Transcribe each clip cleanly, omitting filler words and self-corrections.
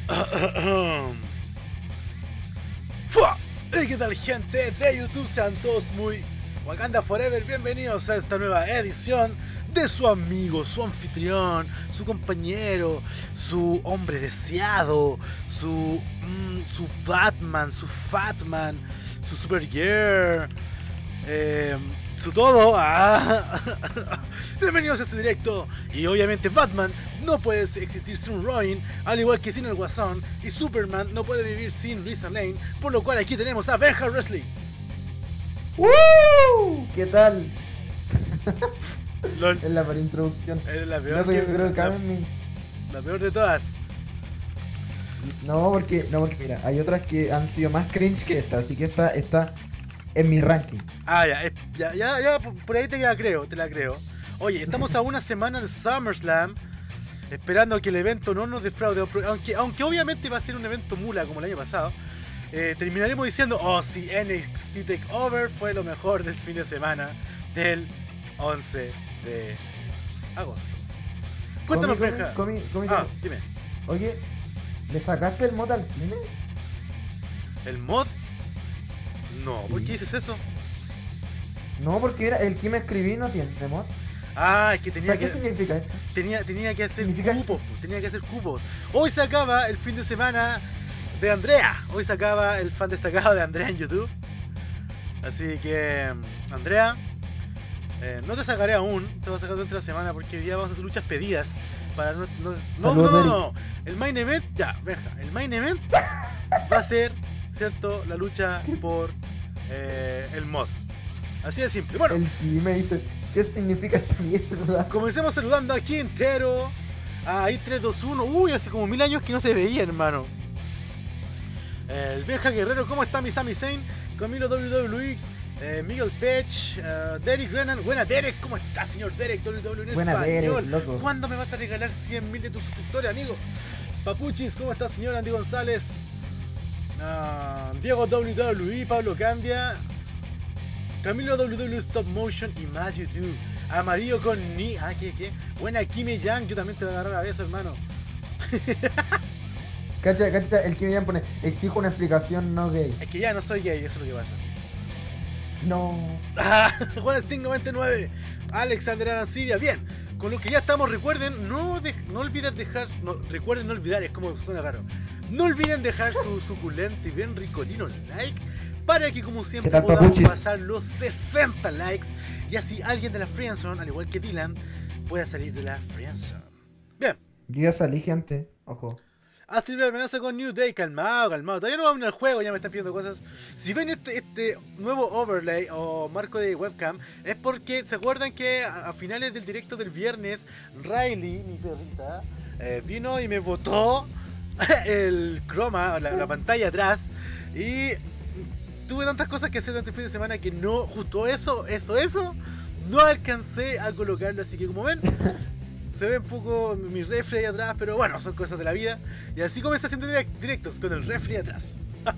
¡Fua! ¿Y qué tal, gente de YouTube? Sean todos muy Wakanda Forever, bienvenidos a esta nueva edición de su amigo, su anfitrión, su compañero, su hombre deseado, su Batman, su Fatman, su Supergirl, su todo. Bienvenidos a este directo. Y obviamente Batman no puede existir sin un Robin, al igual que sin el Guasón, y Superman no puede vivir sin Lisa Lane, por lo cual aquí tenemos a Benja Wrestling. ¡Woo! ¿Qué tal? LOL. Es la para introducción. Es la peor, Loco, yo creo que la peor de todas. No, porque mira, hay otras que han sido más cringe que esta, así que esta está en mi ranking. Ya, por ahí te la creo. Oye, estamos a una semana del SummerSlam, esperando que el evento no nos defraude, aunque obviamente va a ser un evento mula como el año pasado. Terminaremos diciendo, oh sí, NXT TakeOver fue lo mejor del fin de semana del 11 de agosto. Cuéntanos, Benja. Dime. Oye, ¿le sacaste el mod al Kine? ¿El mod? No, Sí. ¿por qué dices eso? No, porque era el que me escribí no tiene mod. Ah, es que tenía ¿Qué que... significa esto? Tenía que hacer Significa- cupos, tenía que hacer cupos. Hoy se acaba el fin de semana de Andrea. Hoy se acaba el fan destacado de Andrea en YouTube. Así que, Andrea, no te sacaré aún, te voy a sacar durante la semana porque hoy día vamos a hacer luchas pedidas. Para no. El main event, ya, Benja, el main event va a ser, ¿cierto? La lucha por el mod. Así de simple. Bueno, El Kime dice, ¿qué significa esta mierda? comencemos saludando a Quintero, a I321. Uy, hace como 1000 años que no se veía, hermano. El Benja Guerrero, ¿cómo está mi Sami Zayn? Camilo WWE, Miguel Pech, Derek Renan. Buena, Derek, ¿cómo está, señor Derek? WWE en Buena, español. Derek, loco. ¿Cuándo me vas a regalar 100.000 de tus suscriptores, amigo? Papuchis, ¿cómo está, señor Andy González? Diego WWE, Pablo Candia, Camilo WWE Stop Motion y más YouTube. Amarillo con ni. ¿Qué? Buena Kimi Yang, yo también te voy a agarrar a beso, hermano. Cacha, el Kime ya pone, exijo una explicación no gay. Es que ya no soy gay, eso es lo que pasa. No. Juan Sting 99, Alexander Arancibia. Bien, con lo que ya estamos, recuerden no olviden recuerden no olvidar, es como suena raro. No olviden dejar su suculento y bien ricolino like para que, como siempre, ¿Qué tal, podamos papuchis? pasar los 60 likes y así alguien de la Friendzone, al igual que Dylan, pueda salir de la Friendzone. Bien. Yo ya salí, gente. Ojo. Astrid amenaza con New Day, calmado. Todavía no vamos al juego, ya me están pidiendo cosas. Si ven este nuevo overlay o marco de webcam, es porque se acuerdan que a finales del directo del viernes, Riley, mi perrita, vino y me botó el croma, la pantalla atrás. Y tuve tantas cosas que hacer durante el fin de semana que no, justo eso, no alcancé a colocarlo. Así que, como ven, se ve un poco mi refri ahí atrás, pero bueno, son cosas de la vida. Y así comencé haciendo directos con el refri atrás.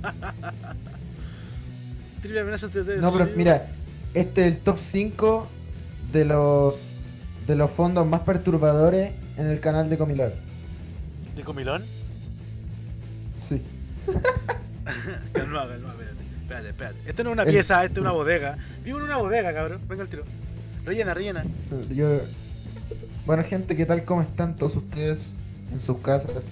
Triple amenaza entre ustedes. No, pero mira, este es el top 5 de los fondos más perturbadores en el canal de Comilor. ¿De comilón? Sí. Calma, espérate. Esto no es una pieza, esto es una bodega. Vivo en una bodega, cabrón. Venga el tiro. Rellena. Bueno, gente, ¿qué tal? ¿Cómo están todos ustedes en sus casas?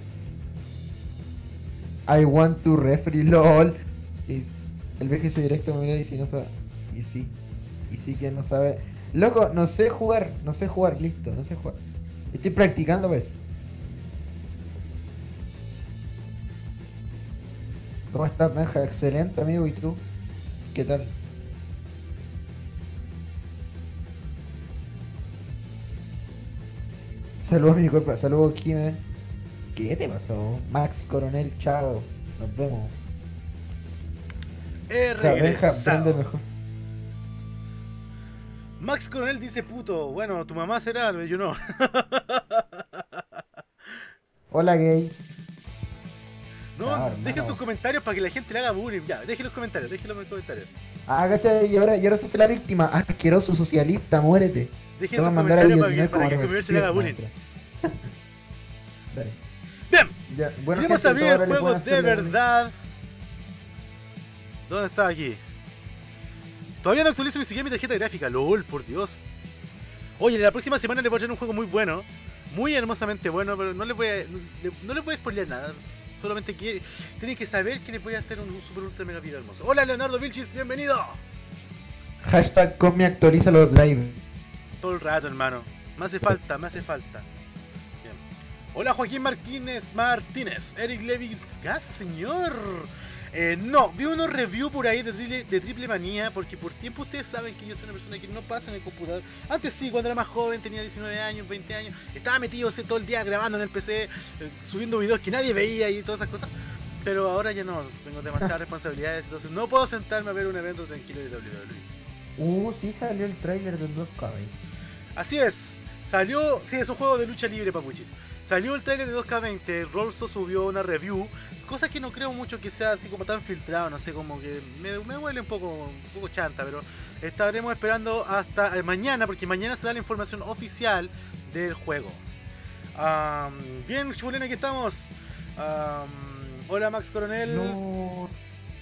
I want to referee LOL. Y el VGC directo me mira y si no sabe. Y sí que no sabe. Loco, no sé jugar, listo, no sé jugar. Estoy practicando, pues. ¿Cómo estás, Benja? Excelente, amigo, ¿y tú? ¿Qué tal? Saludos a mi cuerpo, saludos Kime. ¿Qué te pasó? Max Coronel, chao. Nos vemos. He Ja, Benja, regresado. prende mejor. Max Coronel dice puto. Bueno, tu mamá será, yo no. Hola, gay. No, Claro, dejen hermano. sus comentarios para que la gente le haga bullying. Ya, dejen los comentarios. Agacha, y ahora fui la víctima. Asqueroso socialista, muérete. Dejen Te voy sus a mandar a comentarios para guillotinar que como comer se le haga bullying. Reversión, Dale. Bien, Ya, bueno, queremos gente, abrir el ahora le juego pueden de hacer la- verdad. ¿Dónde está aquí? Todavía no actualizo ni siquiera mi tarjeta gráfica. LOL, por Dios. Oye, la próxima semana les voy a traer un juego muy bueno. Muy hermosamente bueno, pero no les voy a spoilear nada. Solamente tienen que saber que les voy a hacer un super ultra mega video hermoso. Hola Leonardo Vilchis, bienvenido. Hashtag Comi actualiza los drivers. Todo el rato, hermano. Me hace falta, me hace falta. Bien. Hola Joaquín Martínez. Eric Levis Gas, señor. No, vi unos reviews por ahí de Triple Manía, porque por tiempo ustedes saben que yo soy una persona que no pasa en el computador. Antes sí, cuando era más joven, tenía 19 años, 20 años, estaba metido todo el día grabando en el PC, subiendo videos que nadie veía y todas esas cosas. Pero ahora ya no, tengo demasiadas responsabilidades, entonces no puedo sentarme a ver un evento tranquilo de WWE. Sí salió el trailer del 2K. Así es, salió, sí, es un juego de lucha libre, papuchis. Salió el trailer de 2K20, Rolso subió una review, cosa que no creo mucho que sea así como tan filtrado, no sé, como que me huele un poco chanta, pero estaremos esperando hasta mañana, porque mañana se da la información oficial del juego. Bien, chulena, aquí estamos. Hola Max Coronel. No.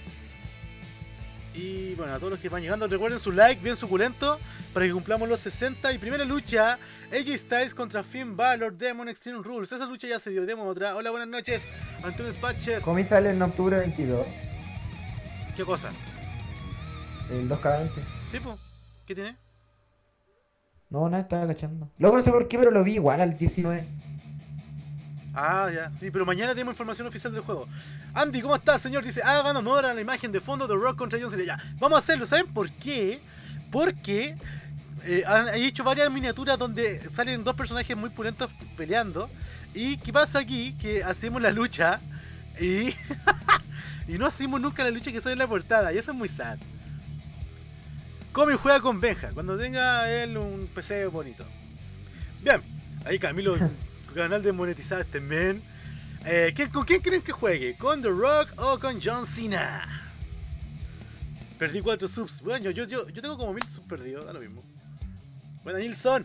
Y bueno, a todos los que van llegando, recuerden su like bien suculento para que cumplamos los 60. Y primera lucha, AJ Styles contra Finn Balor, Demon Extreme Rules. Esa lucha ya se dio, demos otra. Hola, buenas noches, Antonio Spatcher. Comi sale en octubre 22. ¿Qué cosa? El 2K20. ¿Sí, po? ¿Qué tiene? No, nada, estaba cachando. Luego no sé por qué, pero lo vi igual al 19. Ah, ya, sí, pero mañana tenemos información oficial del juego. Andy, ¿cómo estás, señor? Dice, hagan honor a la imagen de fondo de Rock contra John Cena. Ya, vamos a hacerlo, ¿saben por qué? Porque han hecho varias miniaturas donde salen dos personajes muy pulentos peleando. ¿Y qué pasa aquí? Que hacemos la lucha y, y no hacemos nunca la lucha que sale en la portada. Y eso es muy sad. Come y juega con Benja, cuando tenga él un PC bonito. Bien, ahí Camilo... canal desmonetizado este men. ¿Con quién creen que juegue? ¿Con The Rock o con John Cena? Perdí 4 subs. Bueno, yo tengo como 1000 subs perdidos, da lo mismo. Bueno, Nilsson.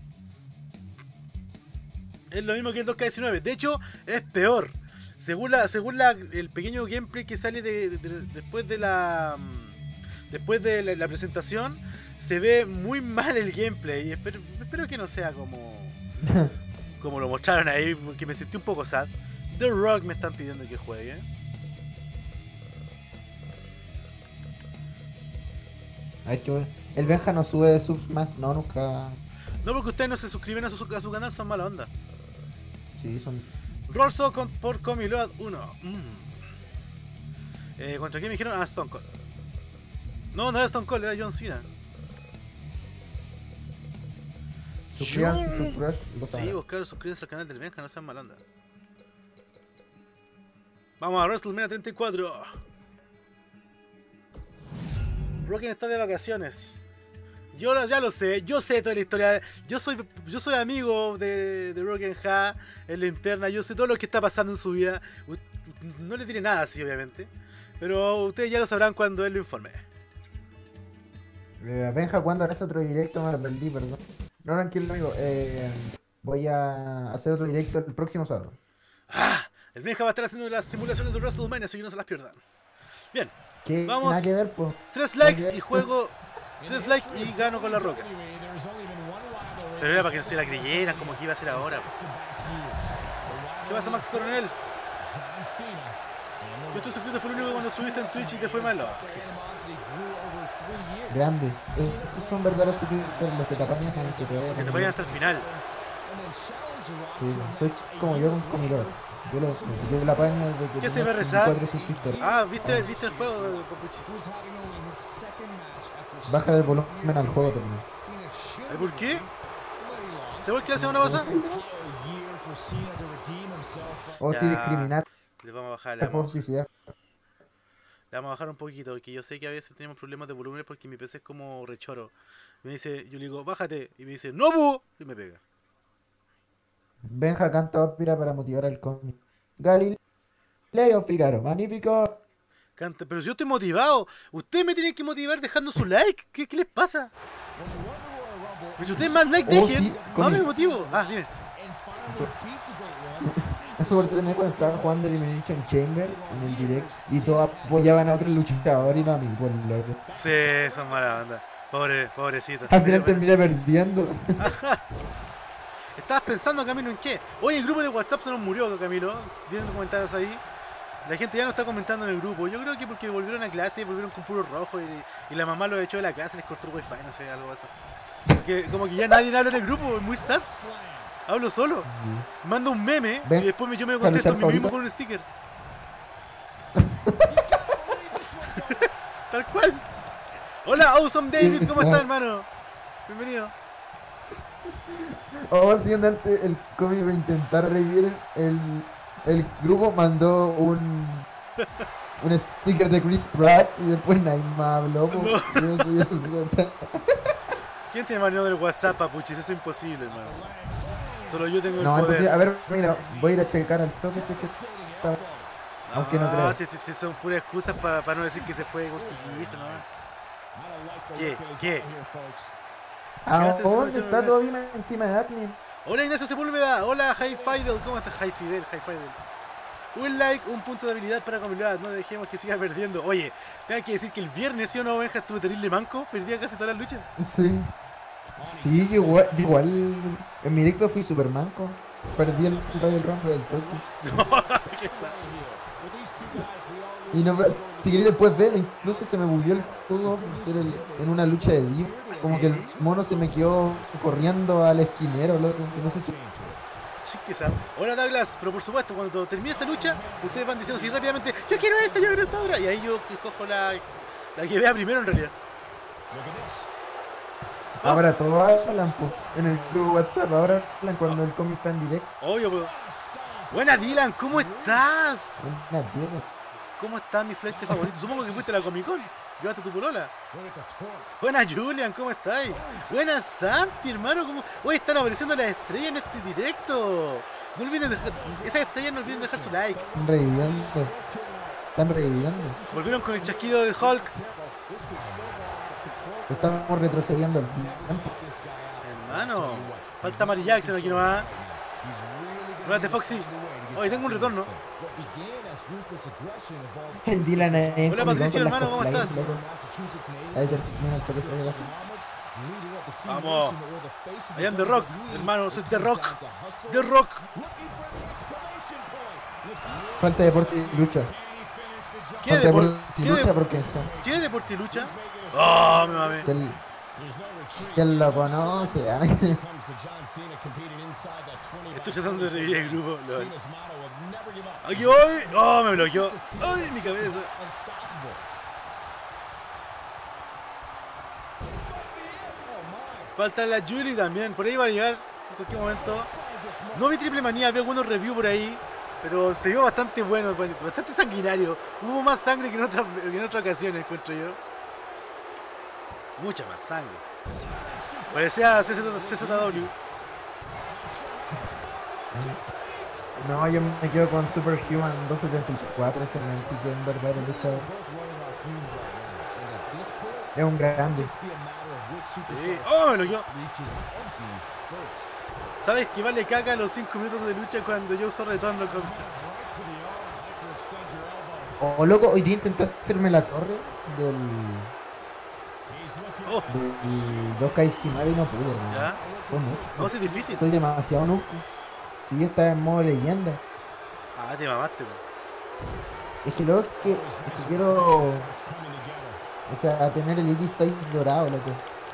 Es lo mismo que el 2K19. De hecho, es peor. Según el pequeño gameplay que sale después de la presentación, se ve muy mal el gameplay. Espero que no sea como lo mostraron ahí, porque me sentí un poco sad. The Rock me están pidiendo que juegue. Ay, qué bueno. El Benja no sube subs más, no, nunca. No, porque ustedes no se suscriben a su canal, son mala onda. Sí, son. Rolso por Comiload 1. ¿Contra quién me dijeron? Ah, Stone Cold. No era Stone Cold, era John Cena. Suscríbanse, su crush. Sí, buscar suscríbanse al canal del Benja, no sean mala onda. Vamos a WrestleMania 34. Rocken está de vacaciones. Yo ya lo sé, yo sé toda la historia. Yo soy amigo de Rocken Ha en la interna. Yo sé todo lo que está pasando en su vida. No le diré nada así, obviamente. Pero ustedes ya lo sabrán cuando él lo informe. Benja, ¿cuándo harás otro directo? Me lo perdí, perdón. No, tranquilo, amigo. Voy a hacer otro directo el próximo sábado. El Benja va a estar haciendo las simulaciones de WrestleMania, así que no se las pierdan. Bien, ¿Qué? vamos. Nada que ver, pues. 3 likes y juego. 3 likes y gano con la Roca. Pero era para que no se la creyeran como que iba a ser ahora. ¿Qué pasa, Max Coronel? Yo estoy suscrito, fue el único cuando estuviste en Twitch y te fue malo. Grande. Esos son verdaderos suscriptores, los que te apañan que te vayan. Que te vayan hasta el final. Sí, soy como yo con mi lord. Yo la apaño de que ¿Qué se ve tengo rezar? 4 suscriptores. ¿Viste el juego, Papuchis? Baja el volumen al juego también. ¿Por qué? ¿Te vuelves que la semana pasada? O si discriminar. Le vamos a bajar, Le vamos a bajar un poquito, porque yo sé que a veces tenemos problemas de volumen porque mi PC es como rechoro. Me dice, yo le digo, bájate, y me dice, ¡no, bu! Y me pega. Benja canta ópera para motivar al cómic. Galileo Figaro, magnífico. Canta, pero si yo estoy motivado, ustedes me tienen que motivar dejando su like. ¿Qué les pasa? Pero si ustedes más like dejen, sí, más me motivo. Dime. Por tener cuando estaba jugando Elimination Chamber en el direct y todos apoyaban a otro luchador y no a mí, por loco. Sí, son mala onda. Pobrecito. Al final terminé perdiendo. ¿Estabas pensando, Camilo, en qué? Oye, el grupo de WhatsApp se nos murió, Camilo. Vienen comentarios ahí. La gente ya no está comentando en el grupo. Yo creo que porque volvieron a clase, volvieron con puro rojo y la mamá los echó de la clase, les cortó el wifi, no sé, algo así. Porque como que ya nadie habla en el grupo, es muy sad. Hablo solo. Mando un meme y después yo me contesto a mí mismo con un sticker. Tal cual. Hola, Awesome David, ¿cómo estás, hermano? Bienvenido. Sí, antes el cómic va a intentar revivir el grupo, mandó un sticker de Chris Pratt y después nadie más habló. ¿Quién te mandó del WhatsApp, papuchis? Eso es imposible, hermano. Solo yo tengo el poder. Entonces, a ver, mira, voy a ir a checar al toque si es que está... Aunque no creo. Si son puras excusas para no decir que se fue con Quillizo, ¿no? ¿Qué? ¿Dónde está todavía encima de admin? Hola, Ignacio Sepúlveda. Hola, High Fidel. ¿Cómo estás, High Fidel? Un like, un punto de habilidad para comunidad. No dejemos que siga perdiendo. Oye, tengo que decir que el viernes, si una oveja estuve terrible manco. Perdía casi todas las luchas. Sí. Sí, igual en mi directo fui super manco. Perdí el Royal Rumble del Tokio. Qué sad. Y no, si queréis después ver, incluso se me bugueó el juego por ser en una lucha de Dio. Como que el mono se me quedó corriendo al esquinero, loco. No sé si... Hola Douglas, pero por supuesto, cuando termine esta lucha, ustedes van diciendo así rápidamente, yo quiero esta ahora. Y ahí yo cojo la que vea primero en realidad. Ahora todos hablan en el grupo WhatsApp, ahora hablan cuando el cómic está en directo. Obvio, pues. Buena Dylan, ¿cómo estás? Buena Dylan. ¿Cómo está mi flight favorito? Supongo que fuiste a la Comic Con. Llévate tu polola. Buena Julian, ¿cómo estáis? Buena Santi, hermano. Hoy están apareciendo las estrellas en este directo. No olviden dejar, esas estrellas no olviden dejar su like. Están reviviendo. Volvieron con el chasquido de Hulk. Estamos retrocediendo el tiempo. Hermano, falta Mary Jackson aquí nomás. Espérate, Foxy. Hoy tengo un retorno. El Dylan es... Hola Patricio, hermano, ¿cómo estás? Vamos. I am The Rock, hermano, soy The Rock. The Rock. Falta deporte y lucha. ¿Qué deporte y lucha? Porque... ¿Qué deporte y lucha? Oh, me mame. ¿Quién lo conoce? Estoy tratando de revivir el grupo. Aquí voy. Oh, me bloqueó. Ay, mi cabeza. Falta la Julie también. Por ahí va a llegar en cualquier momento. No vi Triple Manía, vi algunos reviews por ahí. Pero se vio bastante bueno, bastante sanguinario. Hubo más sangre que en otras ocasiones, encuentro yo. Mucha más sangre. Parecía CZW. No, yo me quedo con Superhuman 274, ese man sí que en verdad es luchador. Es un grande. Sí. Oh, me lo quedó. ¿Sabes que vale caca los 5 minutos de lucha cuando yo uso retorno con... Oh, loco, hoy día intenté hacerme la torre del... Oh. Del 2K estimado y no pude, hermano. ¿Ya? ¿Cómo? No, es difícil. Soy demasiado nuco. Sí, está en modo leyenda. Ah, te mamaste, bro. Es que luego es que quiero... O sea, tener el X-Style dorado, loco.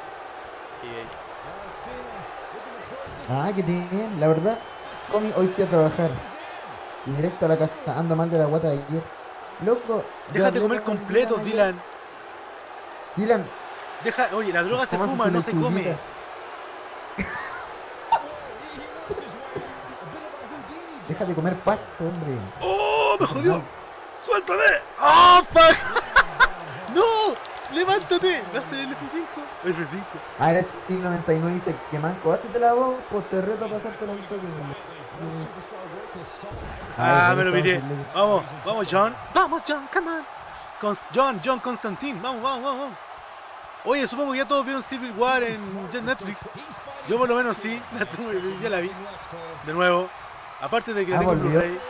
Ah, que bien, la verdad, Comi, hoy fui a trabajar y directo a la casa, ando mal de la guata de ayer. Loco, déjate comer completo, Dylan. Dylan, oye, la droga se fuma, no se come. Déjate comer pasto, hombre. ¡Oh, me jodió! ¡Suéltame! ¡Oh, fuck! ¡No! ¡Levántate! ¿Vas a hacer el F5? F5. Ah, eres 99 dice que manco, hacete la voz, pues te reto a pasarte la victoria. Me lo pité. Vamos, John. Vamos, John, come on. John Constantine. Vamos. Oye, supongo que ya todos vieron Civil War en Netflix. Yo por lo menos sí, ya la vi. De nuevo. Aparte de que la tengo en volvió. Blu-ray.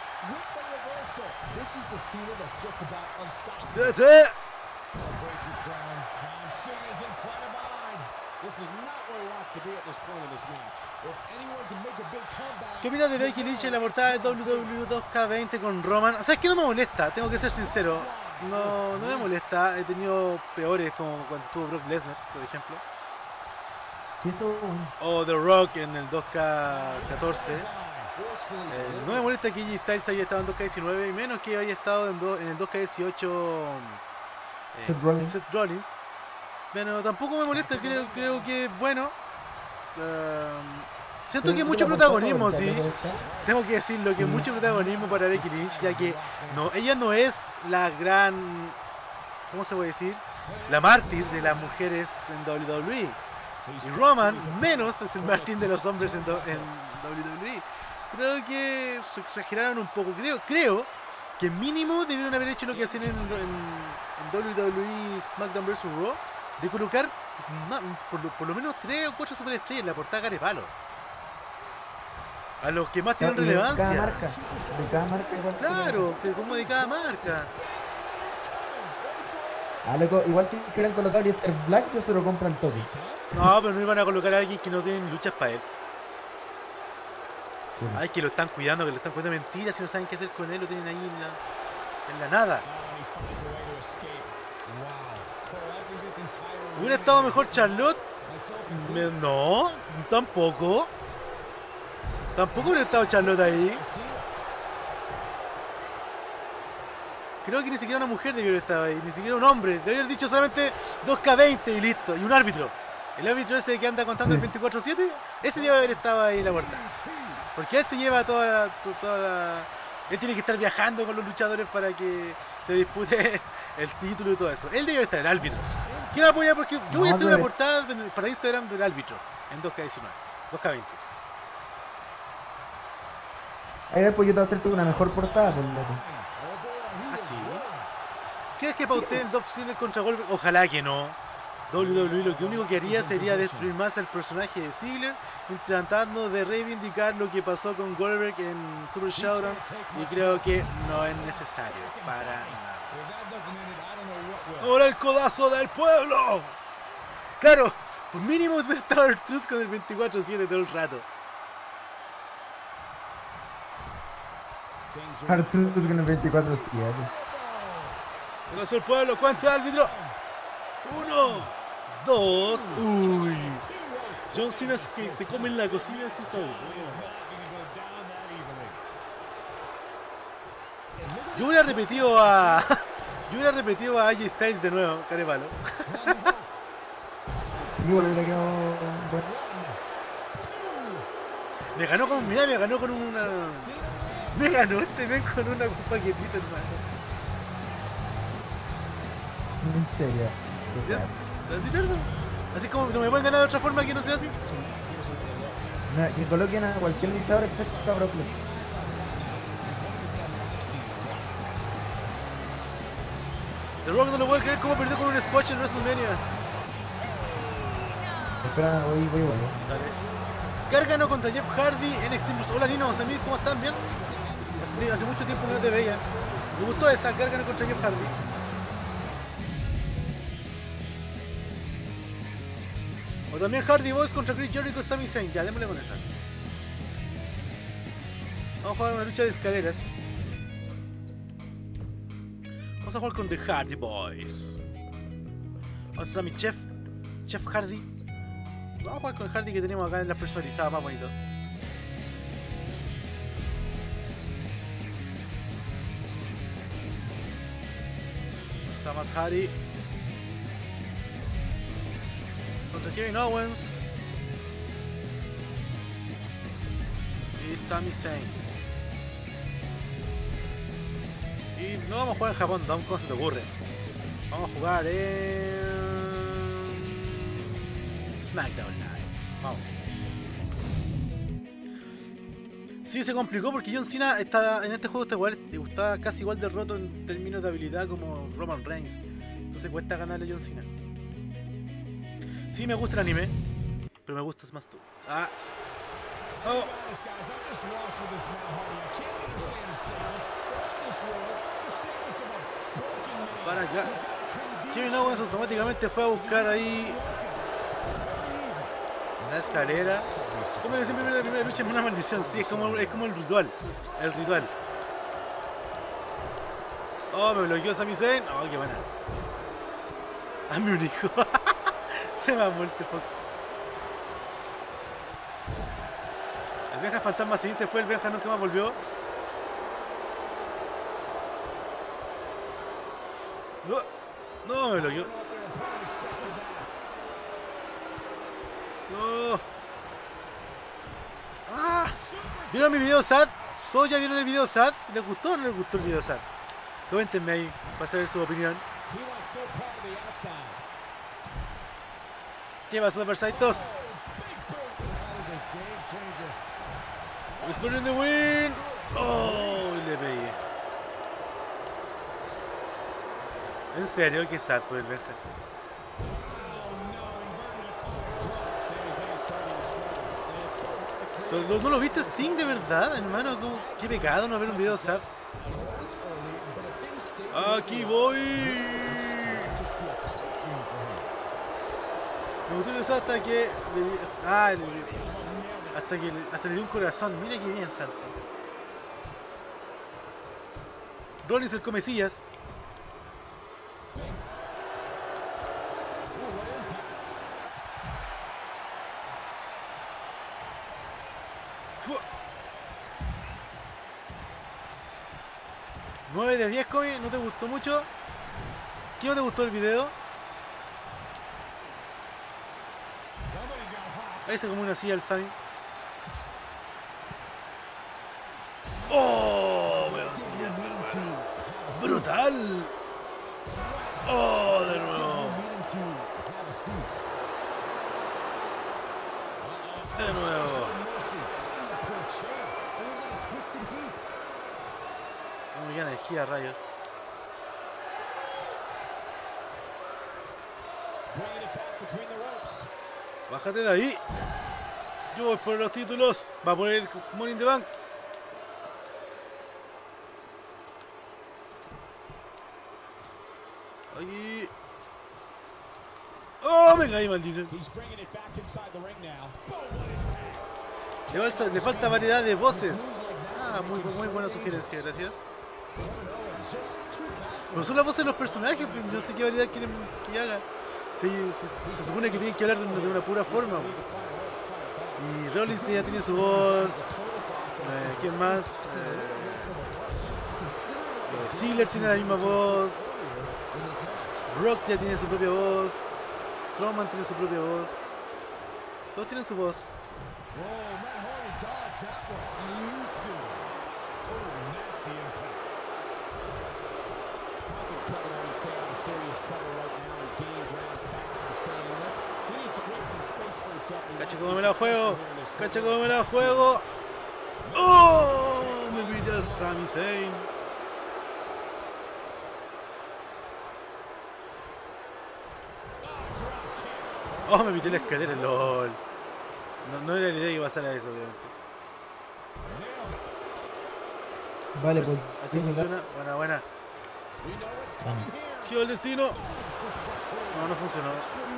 ¿Qué opinas de Becky Lynch en la portada de WWE 2K20 con Roman? O sea, es que no me molesta, tengo que ser sincero. No me molesta, he tenido peores como cuando estuvo Brock Lesnar, por ejemplo. Sí, estuvo bueno. O The Rock en el 2K14. No me molesta que AJ Styles haya estado en 2K19 y menos que haya estado en el 2K18 Seth Rollins. Pero tampoco me molesta, creo que es bueno. Siento que mucho protagonismo, sí. Tengo que decirlo, que mucho protagonismo para Becky Lynch, ya que ella no es la gran, ¿cómo se puede decir? La mártir de las mujeres en WWE. Y Roman menos es el mártir de los hombres en WWE. Creo que se exageraron un poco. Creo que mínimo debieron haber hecho lo que hacían en WWE SmackDown vs. Raw, de colocar por lo menos 3 o 4 superestrellas en la portada cara de palo. A los que más tienen relevancia. De cada marca igual. Claro, pero como de cada marca. Loco, igual si quieren colocar Aleister Black, yo se lo compro al toque. No, pero no iban a colocar a alguien que no tiene luchas para él. Sí. Ay, que lo están cuidando, mentiras, si no saben qué hacer con él, lo tienen ahí en la nada. ¿Hubiera estado mejor Charlotte? No, tampoco. Tampoco hubiera estado Charlotte ahí. Creo que ni siquiera una mujer debió haber estado ahí, ni siquiera un hombre. Debió haber dicho solamente 2K20 y listo. Y un árbitro. El árbitro ese que anda contando el 24/7, ese debe haber estado ahí en la puerta. Porque él se lleva toda la... Él tiene que estar viajando con los luchadores para que se dispute el título y todo eso. Él debe estar, el árbitro. ¿Quién apoya? Porque yo voy a hacer una portada para Instagram del árbitro en 2K19, 2K20. Ahí después yo te voy a hacer tú una mejor portada, pues, loco. ¿Ah, sí? ¿Crees que para usted el Dolph Ziggler contra Goldberg? Ojalá que no. WWE lo que único que haría sería destruir más al personaje de Ziggler, tratando de reivindicar lo que pasó con Goldberg en Super Showdown, y creo que no es necesario para nada. ¡Ahora el codazo del pueblo! Claro, por mínimo hubiera estado el Truth con el 24/7 todo el rato. Arthur con el 24/7. Codazo del pueblo, ¿cuánto árbitro? 1, 2, uy. John Cena que se come en la cocina así sabe. Yo hubiera repetido a AJ Styles de nuevo, carepalo. Sí, bueno, le quedó... Me ganó con una. Me ganó este men con una paquetita, hermano. En serio. ¿Ves? Así, ¿verdad? Así como no me pueden ganar de otra forma que no sea así. No, que coloquen a cualquier luchador excepto a Brock Lesnar. The Rock no lo puede creer cómo perdió con un squash en WrestleMania. Espera, voy. Dale. Gargano contra Jeff Hardy en Extreme Rules. Hola Ninos, amigos, ¿cómo están? ¿Bien? Hace mucho tiempo que no te veía. Me gustó esa, Gargano contra Jeff Hardy. O también Hardy Boys contra Chris Jericho y Sami Zayn. Ya, démosle con esa. Vamos a jugar una lucha de escaleras. Vamos a jugar con The Hardy Boys. Vamos a mi Chef Hardy. Vamos a jugar con el Hardy que tenemos acá en la personalizada más bonito. Está Matt Hardy contra Kevin Owens y Sami Zayn. Y no vamos a jugar en Japón, Dom, ¿cómo se te ocurre? Vamos a jugar en SmackDown Live. Vamos. Sí, se complicó porque John Cena está, en este juego está casi igual de roto en términos de habilidad como Roman Reigns. Entonces cuesta ganarle a John Cena. Sí me gusta el anime, pero me gustas más tú. Oh. Para acá. Kevin Owens automáticamente fue a buscar ahí la escalera. Como que siempre la primera lucha es una maldición, sí, es como el ritual. El ritual. Oh, me bloqueó Sami Zayn. Oh, qué buena. Ah, mi hijo. Se me ha muerto Fox. El Benja fantasma sí se fue, el Benja nunca más volvió. No, me bloqueó. No. ¡Ah! ¿Vieron mi video sad? ¿Todos ya vieron el video sad? ¿Les gustó o no les gustó el video sad? Coméntenme ahí para saber su opinión. ¿Qué pasó, Superside 2? Score in the win. Oh, le pegué. En serio, qué sad por el Benja. ¿No lo viste Sting de verdad, hermano? Qué pecado no ver un video sad. Aquí voy. Me gustó el sad hasta que hasta le dio un corazón. Mira que bien, santo. Rollins el comecillas. ¿9 de 10, Kobe? ¿No te gustó mucho? ¿Qué no te gustó el video? Ahí se como una silla el Sami. ¡Oh! Veo sillas, hermano. ¡Brutal! ¡Oh! De nuevo. De nuevo. Muy buena energía, rayos. Bájate de ahí. Yo voy por los títulos. Va a poner Money in the Bank. Ahí. Oh, venga ahí, maldición. Le falta variedad de voces. Ah, muy buena sugerencia, gracias. Pero son las voces de los personajes, pero no sé qué variedad quieren que haga. Se supone que tienen que hablar de una pura forma. Y Rollins ya tiene su voz. ¿Quién más? Ziggler tiene la misma voz. Brock ya tiene su propia voz. Strowman tiene su propia voz. Todos tienen su voz. Cacha cómo me la juego. Cacha cómo me la juego. ¡Oh! Me pilla Sami Zayn. Oh, me pité la escalera, LOL. No era la idea que pasara eso, obviamente. Vale, pues. Así funciona. Buena. Giro el destino. No funcionó.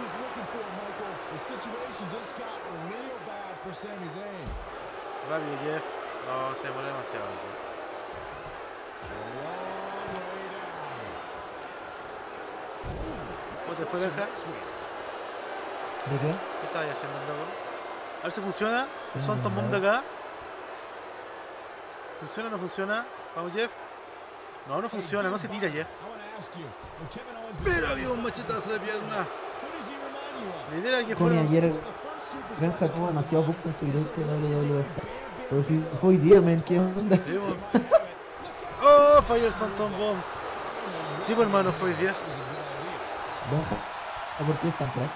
Rápido, Jeff. No, se demoró demasiado. ¿Cómo te fue, Benja? ¿De qué? ¿Qué estabas haciendo, loco? A ver si funciona. Son Tom Bomb de acá. ¿Funciona o no funciona? Vamos, Jeff. No funciona, no se tira, Jeff. Pero había un machetazo de pierna. La idea era que fuera. Ayer Benja tuvo demasiado bugs en su directo de WWE. Pero si fue hoy día, men, ¿qué onda? Sí, oh, falló el Santon Bomb. Sí, pues, hermano, fue hoy día. Benja, ¿por qué es tan crack?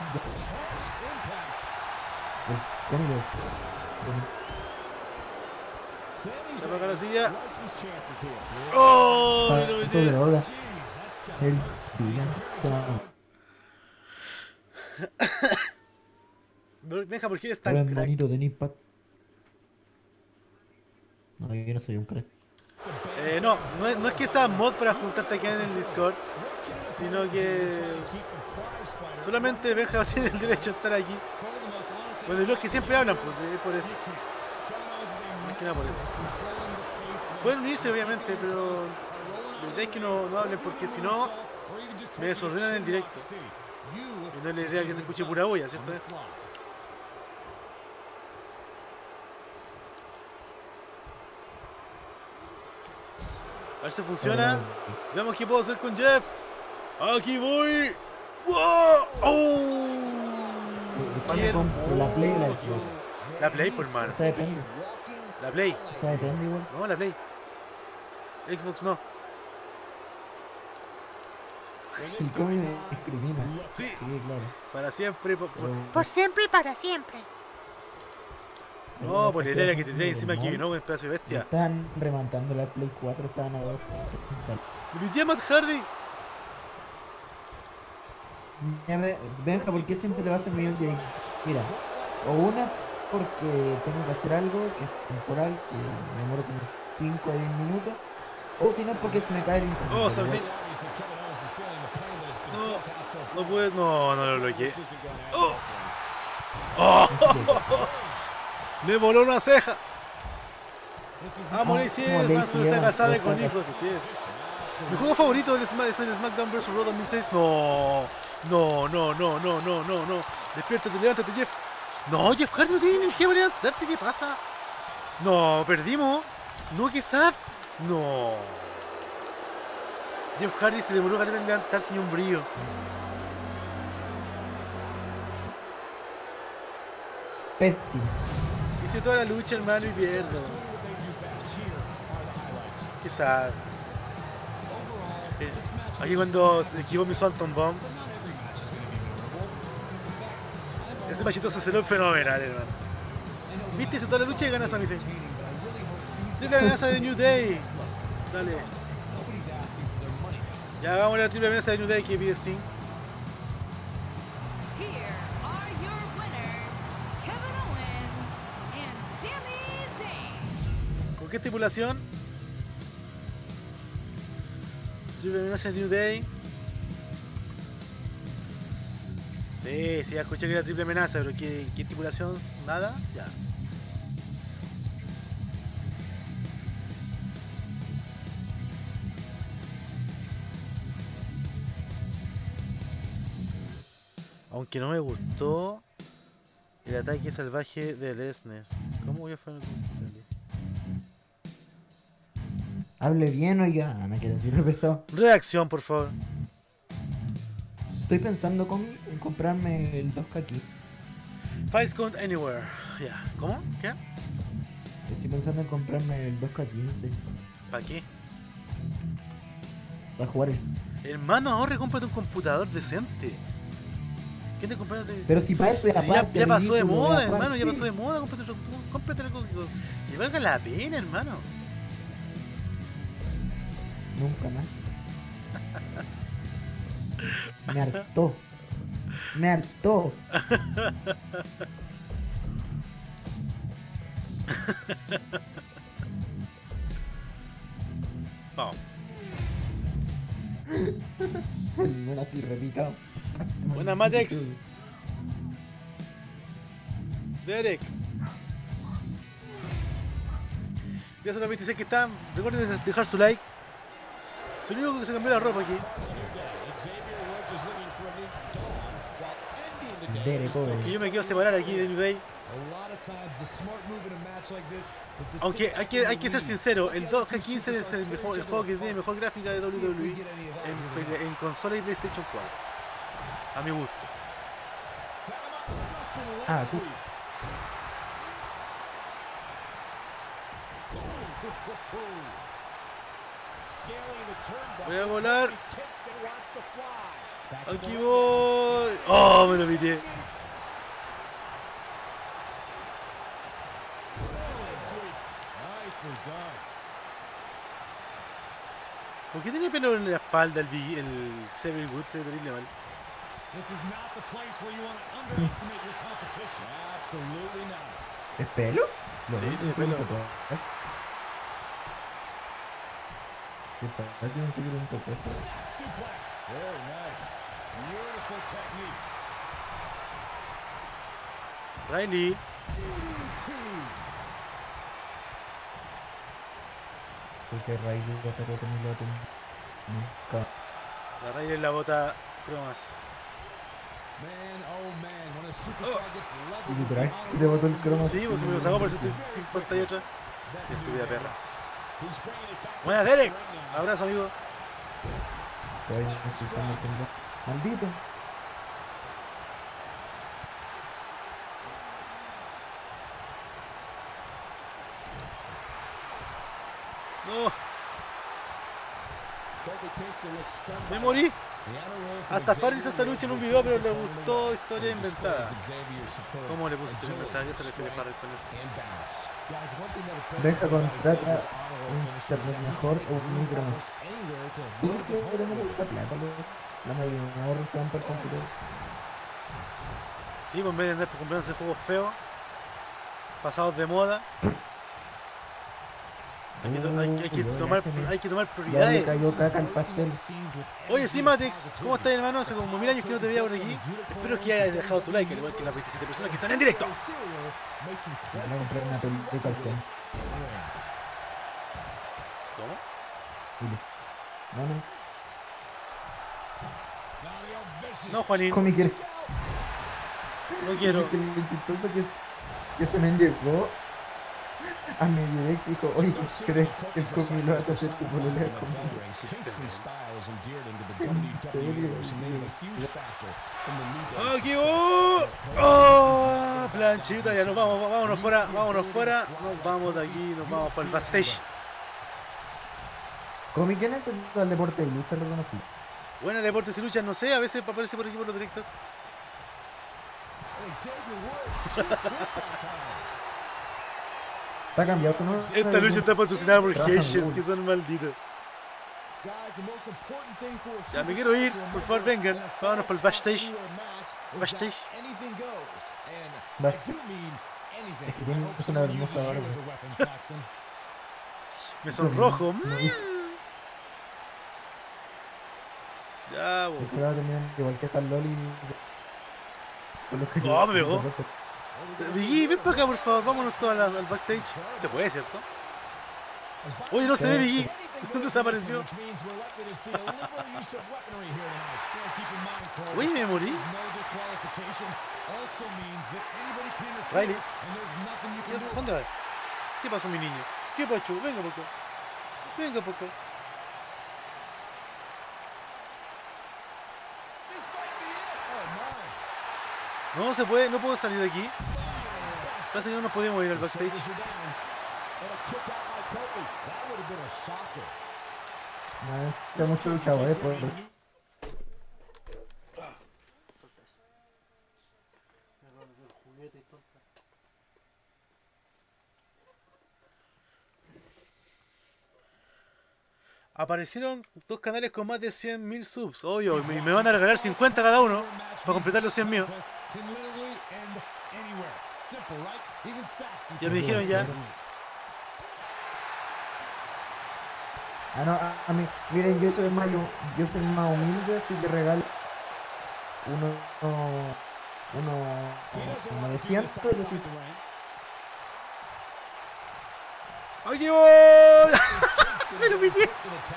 Se apaga la silla. Oh, me lo metí. Droga. El Dylan. Benja, ¿por qué eres tan crack? Bonito de Nipat. yo no soy un crack. No es que sea mod para juntarte aquí en el Discord, sino que solamente Benja tiene el derecho a estar aquí. Bueno, y los que siempre hablan, pues, por eso. Más que nada por eso. Pueden unirse, obviamente, pero la idea es que no hablen, porque si no, me desordenan el directo. Y no es la idea que se escuche pura bulla, ¿cierto? A ver si funciona. Veamos qué puedo hacer con Jeff. Aquí voy. ¡Wow! ¡Oh! ¡Qué La Play o la hermoso! La Play, por mano. Eso depende. La Play. Eso depende igual. No, la Play. Xbox no. ¿Y cómo me discrimina? Sí. Sí, claro. Para siempre. Por siempre y para siempre. No, por la idea era que te trae encima Kevin Owens, pedazo de bestia. Están remontando la Play 4, estaban a 2. ¡Me llama Matt Hardy! Benja, ¿por qué siempre te vas a enviar de ahí? Mira, o una porque tengo que hacer algo que es temporal, que me demoro como 5 o 10 minutos, o si no porque se me cae el internet. Oh, ¿sabes? No puedes. No lo bloqueé. ¡Oh! ¡Oh! ¡Me voló una ceja! Lacey es más que está casada y con hijos, así es. Mi juego favorito es el SmackDown vs. Raw 2006. No. Despiértate, levántate, Jeff. No, Jeff Hardy no tiene energía para levantarse. ¿Qué pasa? No, perdimos. No, que sad. No. Jeff Hardy se demoró para levantarse ni un brillo. Pepsi. Hice toda la lucha, hermano, y pierdo. Qué sad. Aquí cuando se equivocó mi Swanton Bomb. Ese machito se cerró fenomenal, hermano. Viste, hizo toda la lucha y ganó a Sami Zayn. Triple amenaza de New Day. Dale. Ya hagamos la triple amenaza de New Day que pide Sting. Here are your winners, Kevin Owens and Sami Zayn. ¿Con qué estipulación? Triple amenaza de New Day. Sí, ya escuché que era triple amenaza, pero ¿qué estipulación? ¿Nada? Ya. Aunque no me gustó el ataque salvaje de Lesnar. ¿Cómo voy a hacer? Hable bien, oiga. No quiero decir pesado. Redacción, por favor. Estoy pensando en comprarme el 2K aquí. Files count anywhere. Ya. ¿Cómo? ¿Qué? Estoy pensando en comprarme el 2K aquí, no sé. ¿Para qué? Para jugar el. Hermano, ahorre, cómprate un computador decente. ¿Quién te compraste? Pero si para eso Si ya pasó de moda, hermano, ya pasó de moda. moda. Cómprate algo que valga la pena, hermano. Nunca más. Me hartó. Me hartó. Vamos. No así repicado. Buena, Matex. Derek. Gracias a los 26 que están. Recuerden dejar su like. Soy el único que se cambió la ropa aquí. Que yo me quiero separar aquí de New Day. Aunque hay que ser sincero, el 2K15 es el juego que tiene mejor gráfica de WWE en consola y PlayStation 4. A mi gusto. Ah, tú. Voy a volar. Aquí voy. Oh, me lo pité. ¿Por qué tiene pelo en la espalda el Xavier Woods? Se ve terrible mal. ¿Es pelo? Sí, tiene pelo. qué fácil conseguir un tope. Suplex. Very nice. Beautiful technique. Riley. DDT. Porque Riley va a estar otro milote. Nunca. La Riley la bota cromas. Man, oh man, when a superstar gets Y leveled literal, que te botó el cromo. Sí, pues se me lo sacó, por eso estoy sin pantalla. That Estúpida perra. He's bringing it back. Buenas, Derek. Abrazo, amigo. Todavía necesitamos el temblor. Maldito. No, Kofi Kingston looks stunned me by morí. the honor roll for Hasta Xavier Farrell hizo esta lucha en un video, pero le gustó historia Woods. inventada. Xavier's superb ¿Cómo le puso historia agility, inventada? ¿A qué se refiere strength, Farrell con eso? and balance. Guys, one thing that impresses Deja me about contrata Xavier's honor roll un finisher internet is that mejor he o can un move micro más. almost anywhere to ¿Tú move crees the que queremos opponent. esta plata, loco? La mayor se van para el computador. Sí, pues en vez de andar comprándose juegos feos, pasados de moda, hay que tomar Ya le prioridades. cayó caca al pastel. Oye, sí, Matex, ¿cómo estás, hermano? Hace como 1000 años que no te veía por aquí. Espero que hayas dejado tu like, al igual que las 27 personas que están en directo. Me voy a comprar una película al tema. ¿Cómo? Dile. No, no. No, Juanín, Comi quiere. no quiero. Que lo chistoso que se me llegó a mi directo y dijo, oye, ¿crees que el Comi lo hace hacer tu pololea conmigo? ¡Oh, qué oh! ¡Oh! Planchita, ya nos vamos, vámonos fuera, nos vamos de aquí, nos vamos para el backstage. Comi, ¿quién es el deporte de lucha? Lo conocí. Buena deportes y luchas, no sé, a veces aparece por aquí por los directos. Está cambiado, ¿no? Esta lucha está patrocinada por Trabajan Hedges, Google. que son malditos. Ya me quiero ir, por favor vengan, vámonos para el backstage. Backstage. Backstage. Es que tiene una hermosa barba. Me sonrojo. No, y- Ya, bo. y que va a terminar igual que esa Loli. Con los que No, me pegó. Biggie, ven para acá, por favor, vámonos todos al backstage. Se puede, ¿cierto? Oye, no se ve Biggie. Desapareció. Oye, me morí. Riley. ¿Dónde vas? ¿Qué pasó, mi niño? ¿Qué pasó? Venga por acá. Venga por acá. No se puede, no puedo salir de aquí. Parece que no nos podemos ir al backstage. No, está mucho luchador, pues. Aparecieron dos canales con más de 100.000 subs. Obvio, me van a regalar 50 cada uno para completar los 100 míos. Ya me dijeron ya. Ah, no, a mí, miren, yo soy más humilde, así que regalo uno de 100, y así. ¡Aquí voy! ¡Me lo pitié!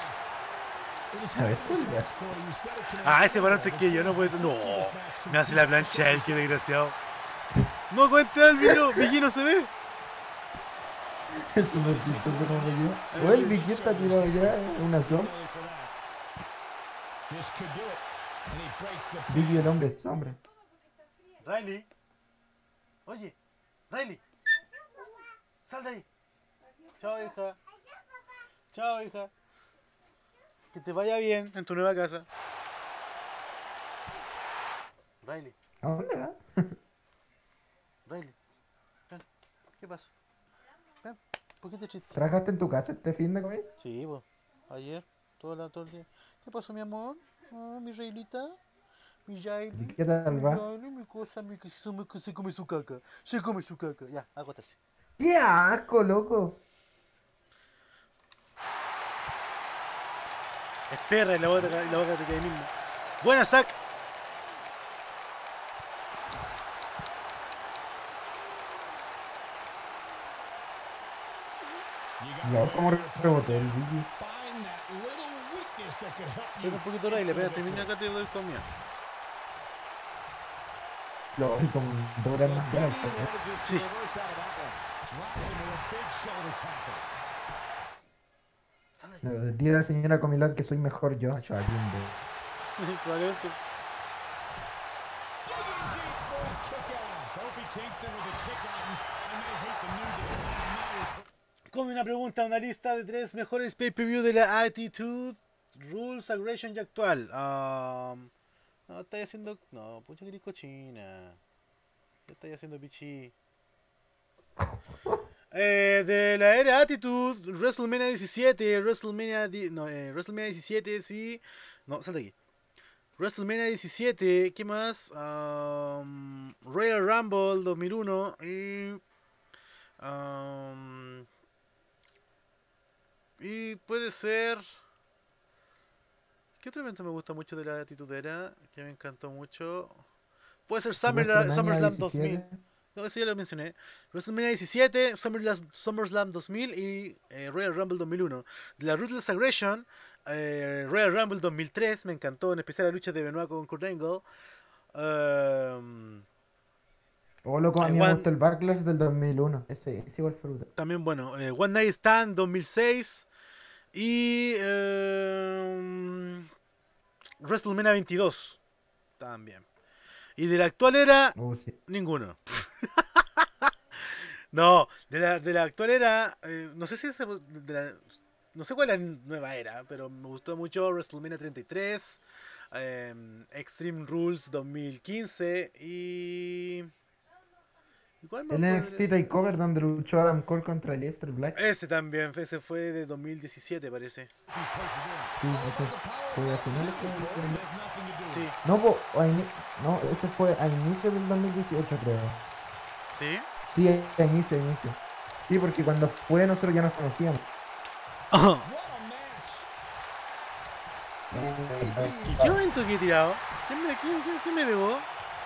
A ver, ya. Ah, ese para antes que yo, no puede ser. No, me hace la plancha él, qué desgraciado. No cuente al vino, Vicky no se ve. Es súper chistoso como yo. O el Vicky está tirado ya, una sombra. Vicky el hombre es sombra. Riley. Oye, Riley. Sal de ahí. Chao, hija. Chao, hija. Que te vaya bien en tu nueva casa. Riley, ¿A dónde va? Riley. Ven. ¿Qué pasó? Ven. ¿Por qué te triste? ¿Trabajaste en tu casa este fin de comida? Sí, pues. Ayer, todo el día. ¿Qué pasó, mi amor? Oh, mi Reilita. Mi Riley. ¿Y qué tal va? Riley, mi cosa, se come su caca. Se come su caca. Ya, acuérdate. ¡Qué asco, loco! Es perra y la boca te queda ahí mismo. Buena, Zack. Ya, ¿cómo rebotó el Biggie? Find that little weakness that could help Pega un poquito de aire, pega, termina acá, te doy comida. Lo como dura más grave. Sí. Dile a la señora Comilot que soy mejor yo. Chaval, Probablemente. Come una pregunta, una lista de 3 mejores pay-per-view de la Attitude, Rules, Aggression y actual. No, estáis haciendo... No, pucha que eres cochina. ¿Qué estáis haciendo, pichi? De la era Attitude, WrestleMania 17, WrestleMania 17, sí. No, salta aquí. WrestleMania 17, ¿qué más? Royal Rumble 2001 y puede ser... ¿Qué otro evento me gusta mucho de la Attitudera? Que me encantó mucho. Puede ser SummerSlam 2000. No, eso ya lo mencioné. WrestleMania 17, SummerSlam 2000 y Royal Rumble 2001. De la Ruthless Aggression, Royal Rumble 2003, me encantó, en especial la lucha de Benoit con Kurt Angle. O loco, a mí me gustó el Backlash del 2001. Ese igual fruta. También bueno, One Night Stand 2006 y WrestleMania 22 también. Y de la actual era, Sí. ninguno. No, de la actual era, no sé si no sé cuál es la nueva era, pero me gustó mucho WrestleMania 33, Extreme Rules 2015 y... ¿Cuál más El podría NXT ser? Takeover donde luchó Adam Cole contra Aleister Black. Ese también, ese fue de 2017 parece. Sí, ese fue a finales. Sí, No, no, ese fue a inicio del 2018 creo. sí. Sí, a inicio. Sí, porque cuando fue nosotros ya nos conocíamos. ¿Y qué momento que he tirado? ¿Quién me pegó?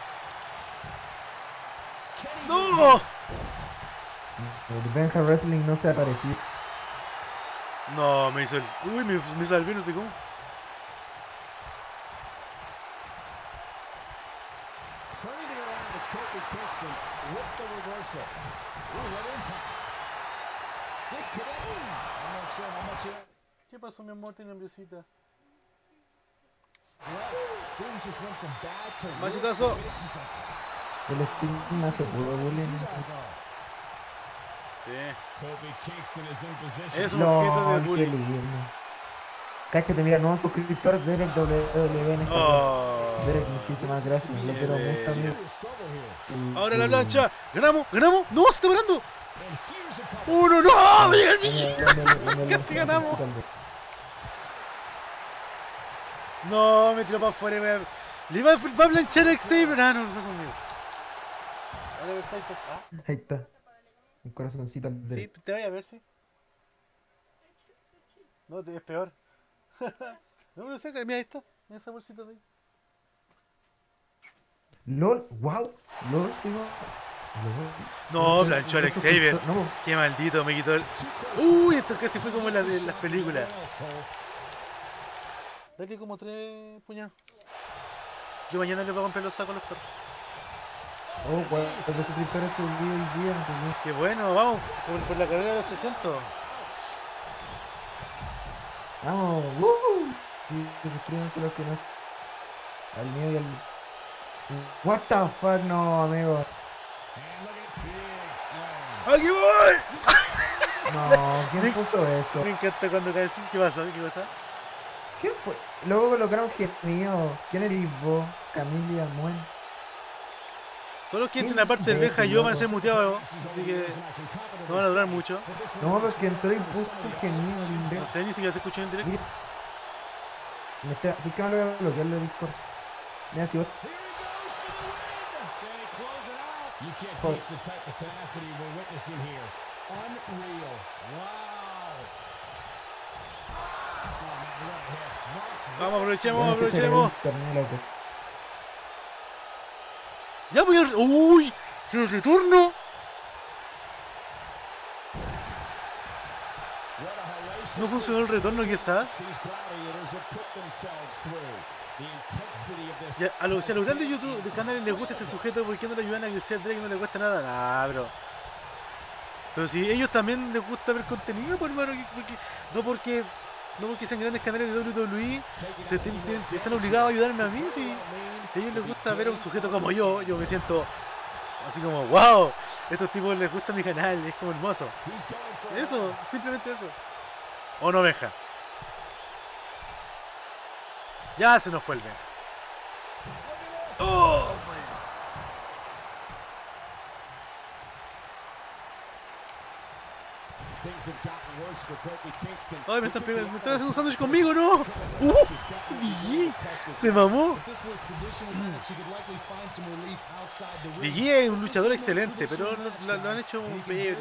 ¡No! El Benja Wrestling no se apareció. No, me hizo el... Uy, me salvé, no sé cómo. Turning it around, it's Kofi Kingston with the reversal. Ooh, what impact. This could end. I'm not sure how much it... ¿Qué pasó, mi amor? Tiene hambrecita. Well, things just went from bad to worse. Machetazo. This is a El Stigma se pudo bullying. Sí. Kofi Kingston is in position. Es un objeto de No, qué bullying. lindo. Cáchate, mira, nuevo suscriptor Derek WWE en esta Oh. Derek, muchísimas gracias. Lo quiero mucho, amigo. Serious trouble here. Ahora la plancha. ¡Ganamos! ¡Ganamos! ¡No! ¡Se está parando! And here's a couple. ¡Uno! ¡No! ¡Me llega el bicho! Casi ganamos. No, me tiró para afuera. Le va a planchar a Xavier. Ah, no, no fue conmigo. Ahora ver si hay... Ah, Ahí está. Un corazoncito al sí, Derek. te voy a ver, sí. No, es peor. No me lo sé, mira, ahí está. Mira esa bolsita de ahí. LOL, wow. LOL, digo. No, planchó a Xavier. No, Qué maldito, me quitó el... Uy, esto casi fue como en las películas. Dale como 3 puñados. Yo mañana les voy a comprar los sacos a los perros. oh, wow. Los suscriptores subió el día. Entonces, Qué bueno, vamos. Por la carrera de los 300. vamos, woo. Y suscríbanse los que no. Al mío y al. What the fuck, no, amigo. ¡Aquí voy! No, ¿quién puso eso? Me encanta cuando cae así. ¿Qué pasa? ¿Qué pasa? ¿Quién fue? Luego colocaron gemido. ¿Quién eres vos? Camila Muen. Todos los que entren aparte del Benja y yo van a ser muteados. Así que no van a durar mucho. No, porque entró y puso gemido el No inglés. sé ni siquiera se escuchó en directo. Mira. Me está. ¿Sí que no lo voy a bloquear de Discord? Mira, si vos. You can't teach the type of tenacity we're witnessing here. Unreal. Wow. Oh, man, Vamos, aprovechemos, Bueno, este se acabó aprovechemos. el torneo, loco. Ya voy a... ¡Uy! ¡El retorno! No funcionó el retorno, quizás. Ya, si a los grandes YouTube de canales les gusta este sujeto, ¿por qué no le ayudan a crecer? Drake no le cuesta nada. Nah, bro. Pero si ellos también les gusta ver contenido, pues hermano, no porque sean grandes canales de WWE, están obligados a ayudarme a mí. Si a ellos les gusta ver a un sujeto como yo me siento así como, wow, estos tipos les gusta mi canal, es como hermoso. Eso, simplemente eso. ¿O no, Benja? Ya se nos fue el Benja. ¡Oh! Ay, me están pegando, me están haciendo un sándwich conmigo, ¿no? Biggie, se mamó. Biggie es un luchador excelente, pero lo han hecho un pebre.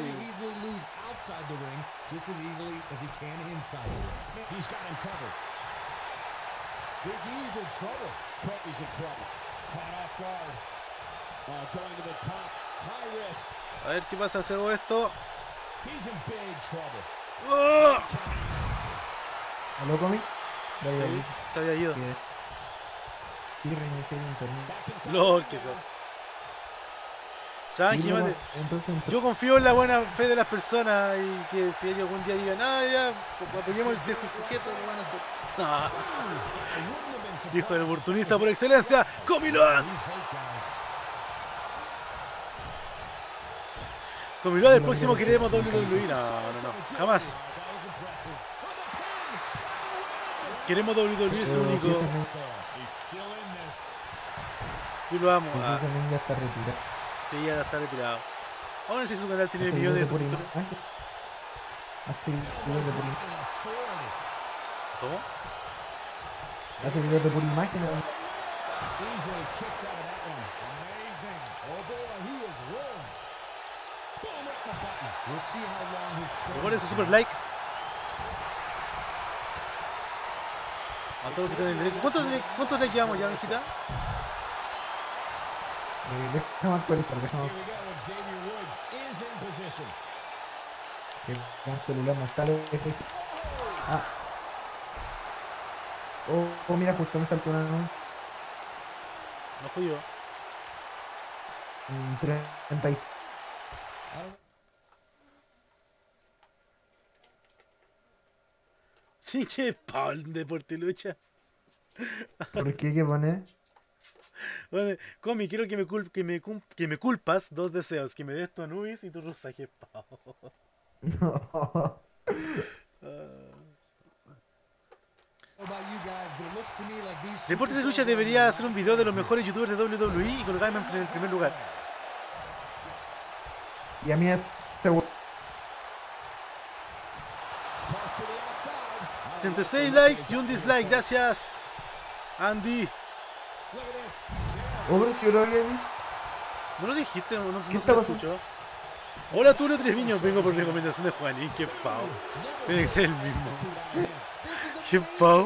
A ver qué pasa si hago esto. ¡Oh! ¿Aló, Comi? Ya, ya, Sí, ya. te había ido. Sí, reinicié el internet. LOL, que sea. Tranqui, Sí, mate. entonces, Yo confío en la buena fe de las personas y que si ellos algún día digan, ah, ya, apoyemos el sujeto, lo van a hacer. Ah. Dijo el oportunista por excelencia, ¡Comilón! Comilón, el próximo queremos WWE. No, jamás. Queremos WWE, es único. Y lo amo. Ah, Jesús también ya está retirado. sí, ya está retirado. Ahora si su canal tiene Hace millones de videos por suscriptores. imagen. Hace videos de por imagen. ¿Cómo? Hace videos de por imagen. ¿no? Recuerden su super like. A todos que están en el directo. ¿Cuántos likes llevamos ya, mijita? Déjame actualizar, déjame. Que un celular no está lejos. Ah. Oh, mira, justo me saltó una nueva. No fui yo. 36. Sí, que Paul Deporte Lucha. ¿Por qué que pone? Bueno, Comi, quiero que me culpas dos deseos. Que me des tu Anubis y tu Rusaje Pau. No. Deportes de Lucha debería hacer un video de los mejores youtubers de WWE y colocarme en el primer lugar. Y a mí es seguro. 36 likes y un dislike, gracias. Andy. Oh, pero si yo lo había dicho. ¿No lo dijiste? No ¿Qué se está lo pasando? escuchó. Hola, Tulio Treviño. Vengo por recomendación de Juanín. Qué pavo. Tiene que ser el mismo. Qué pavo.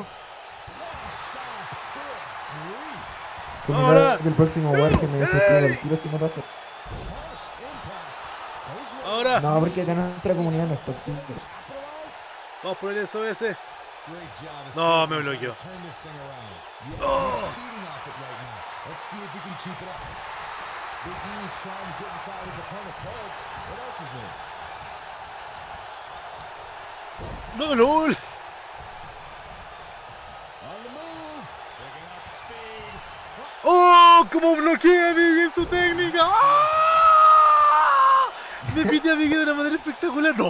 Ahora. Que el próximo war que me desespera el tiro si no pasa. Ahora. No, porque acá nuestra comunidad no es tóxica. Vamos por el SOS. No, me bloqueó. Oh. No, LOL. ¡Oh! ¡Cómo bloquea a Biggie en su técnica! ¡Ah! Me pide a Biggie de una manera espectacular. ¡No!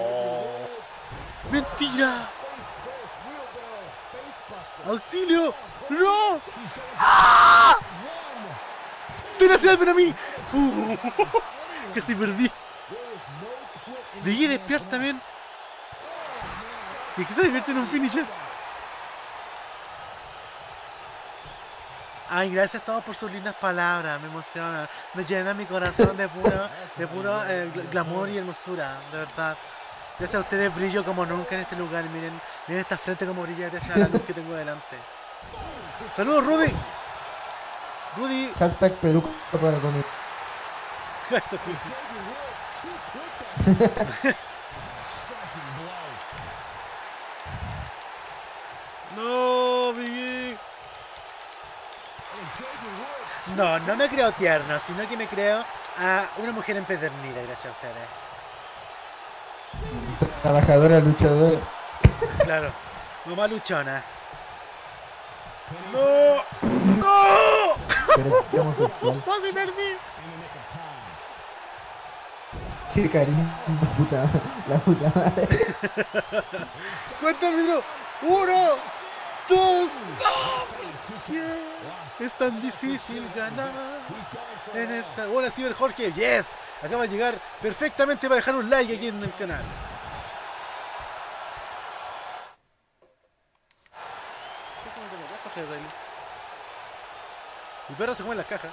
¡Mentira! ¡Auxilio! ¡No! ¡Ah! ¡Tenacidad para mí! Casi perdí. Biggie despierta, bien. Que quizás divierte en un finisher. Ay, gracias a todos por sus lindas palabras, me emociona, me llena mi corazón de puro glamour y hermosura, de verdad. Gracias a ustedes brillo como nunca en este lugar. Miren esta frente como brilla gracias a la luz que tengo delante. ¡Saludos, Rudy! Rudy. Hashtag peluca para comer. Hashtag No, Biggie. No, no me creo tierno, sino que me creo a una mujer empedernida, gracias a ustedes. Trabajadora, luchadora. Claro, mamá luchona. ¡No! ¡No! Pero es homosexual. ¡Casi perdí! Qué cariño, la puta madre. ¿Cuánto árbitro? ¡Uno! ¡Dos! Es tan difícil ganar en esta. Hola, Ciber Jorge, yes. Acaba de llegar perfectamente para dejar un like aquí en el canal. Mi perro se come en las cajas.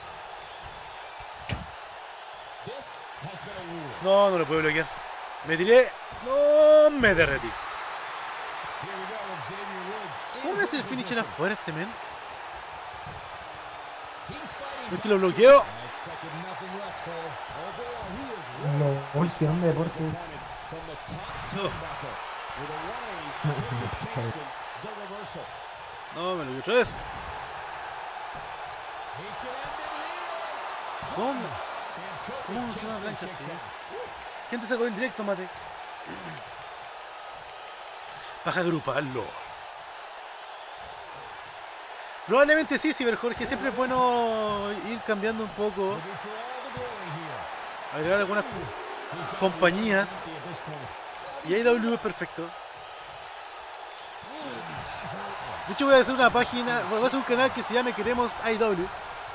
No, no lo puedo bloquear. Me tiré. No, me derretí. ¿Cómo me hace el finisher afuera este men? Es que lo bloqueo. No, hicieron de deporte. No, me lo vi otra vez. ¿Cómo? ¿Cómo se llama Blanca así? ¿Quién te sacó el directo, mate? Baja agruparlo. Probablemente sí, Ciber Jorge. Siempre es bueno ir cambiando un poco. Agregar algunas compañías. Y AEW es perfecto. De hecho voy a hacer una página, voy a hacer un canal que se llame Queremos AEW.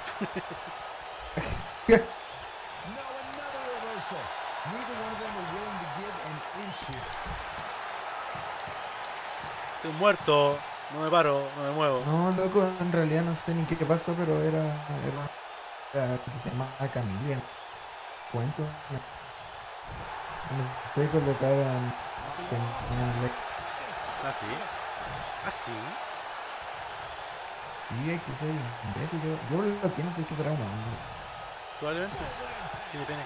Estoy muerto, no me paro, no me muevo. No, loco, en realidad no sé ni qué pasó, pero era se llama Camilla. Cuento. Me fue colocada en ¿Así? ¿Así? y hay que ser imbécil. Yo lo que no sé qué será una. Probablemente. Tiene pene.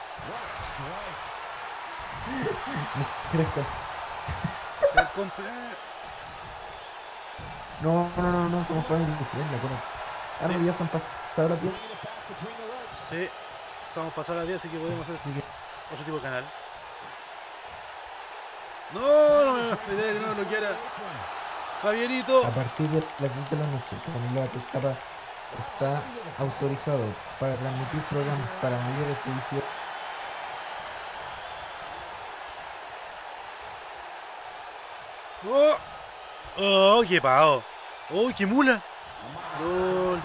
Ya compré. No, como fue en la cosa. Ah, no, Sí. ya están pasando la piel. Sí, estamos pasando a 10, así que podemos hacer Así que otro tipo de canal. No, la idea que no lo quiera. Javierito. a partir de las 10 de la noche, Camilo Batistapa está autorizado para transmitir programas para mayores de 18. Oh, oh, qué pao. Oh, qué mula. Gol.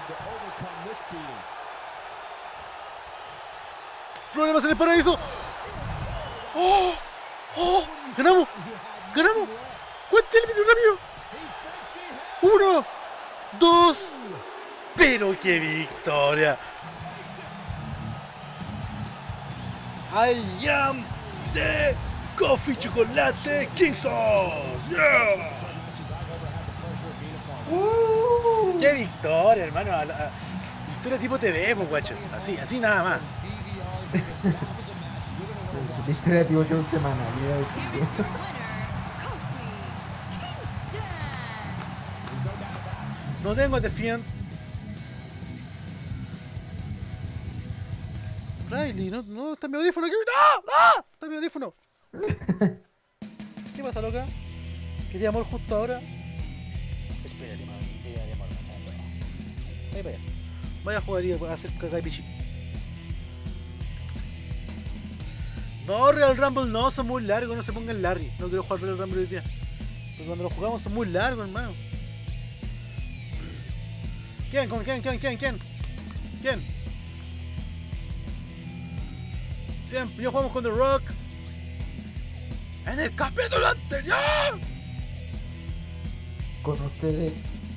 Problemas en el paraíso. Oh, oh, ganamos. Ganamos. Cuente el vídeo rápido. 1, 2. Pero qué victoria. I am the Coffee Chocolate Kingston. Yeah. Qué victoria, hermano. Victoria tipo TV, pues, guacho. Así nada más. Historia tipo show semanal. iba a decir. Here is your winner, Kofi Kingston. No tengo Defiant. Riley, no, está mi audífono aquí. ¡No! Está mi audífono. ¿Qué pasa, loca? ¿Quería amor justo ahora? Espérate, man. Quería amor. Ahí para allá. Vaya a jugar y a hacer caca de pichi. No, Real Rumble no, son muy largos, no se pongan Larry. No quiero jugar Real Rumble hoy día. Porque cuando lo jugamos son muy largos, hermano. ¿Quién? ¿Con quién? ¿Quién? Siempre, yo jugamos con The Rock. En el capítulo anterior. Con ustedes.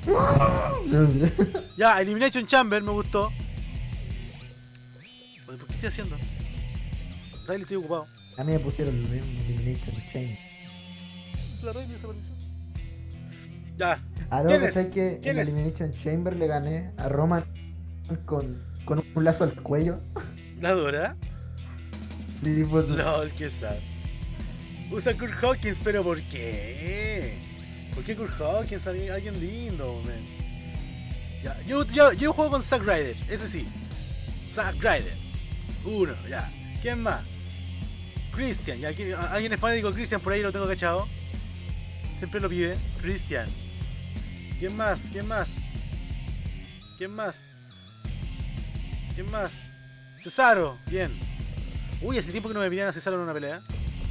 Ya, Elimination Chamber me gustó. Oye, ¿por qué estoy haciendo? Riley, estoy ocupado. A mí me pusieron lo mismo en Elimination Chamber. La Riley desapareció. Ya. Ah, ¿Quién no, es? ¿sabes que ¿Quién en es? Elimination Chamber le gané a Roman con un lazo al cuello? ¿La dura? Sí, pues. LOL, qué sad. Usa Kurt Hawkins, pero ¿por qué? ¿Por qué Kurt Hawkins? Alguien lindo, man. Ya, yo juego con Zack Ryder, ese sí. Zack Ryder. Uno, ya. ¿Quién más? Christian, ya. ¿Alguien es fanático de Christian? Por ahí lo tengo cachado. Siempre lo pide. Christian. ¿Quién más? ¿Quién más? ¿Quién más? ¿Quién más? Cesaro, bien. Uy, hace tiempo que no me pidían a Cesaro en una pelea.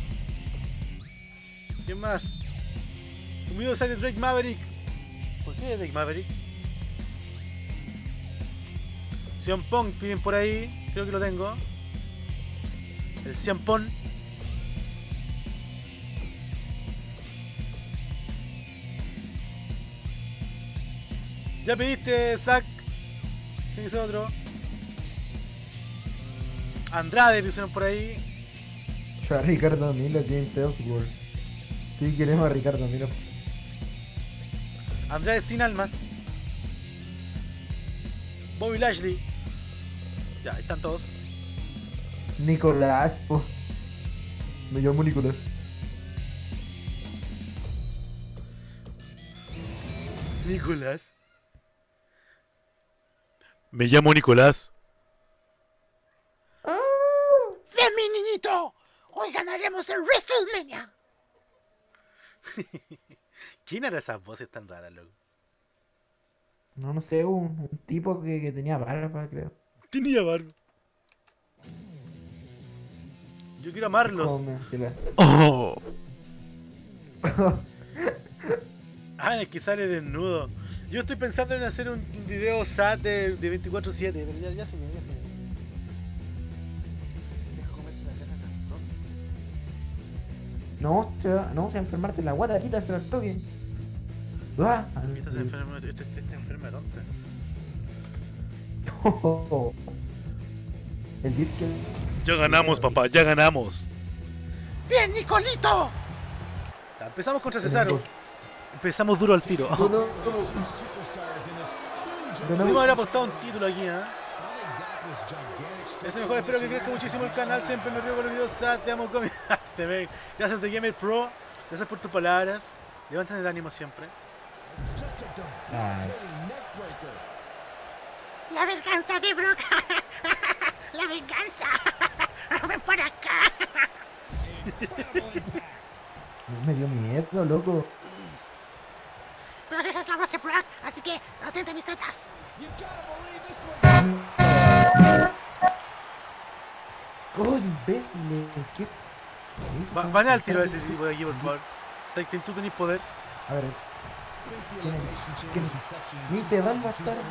¿Quién más? Un video sale de Drake Maverick. ¿Por qué Drake Maverick? Sion Pong piden por ahí. Creo que lo tengo. El Sion Pong. Ya pediste, Zack. Tiene que ser otro. Andrade pusieron por ahí. A Ricardo Milo, James Ellsworth. Sí, queremos a Ricardo Milo. Andrade sin almas. Bobby Lashley. Ya, ahí están todos. Nicolás, po. Me llamo Nicolás. Nicolás. Me llamo Nicolás. ¡Ven, mi niñito! Hoy ganaremos el WrestleMania. ¿Quién era esas voces tan raras, loco? No sé, un tipo que tenía barba, creo. Tenía barba. Yo quiero amarlos. Como Nicolás. Oh. Ah, es que sale desnudo. Yo estoy pensando en hacer un video sad de 24/7, pero ya se me. Deja comerte la cara, No, se va a enfermarte la guata, quítasela al toque. Ah, Esta se enferma, esta enferma tonta. El beat que. Ya ganamos, papá, ya ganamos. ¡Bien, Nicolito! Ya, empezamos contra Cesaro. Empezamos duro al tiro. Pudimos haber apostado un título aquí, ¿eh? Ese mejor, espero que crezca muchísimo el canal. Siempre me río con los videos sad. Te amo, Comi. Gracias, The Gamer Pro. Gracias por tus palabras. Levanten el ánimo siempre. Ay. La venganza de Brock. La venganza. Ven para acá. Me dio miedo, loco. Pero esa es la voz de Brock, así que atenta a mis tetas. ¡Oh, imbécil! ¿Qué? Banea al tiro a ese tipo de aquí, por favor. Tú tenés poder. A ver. ¿Quién es? Ni se van a estar.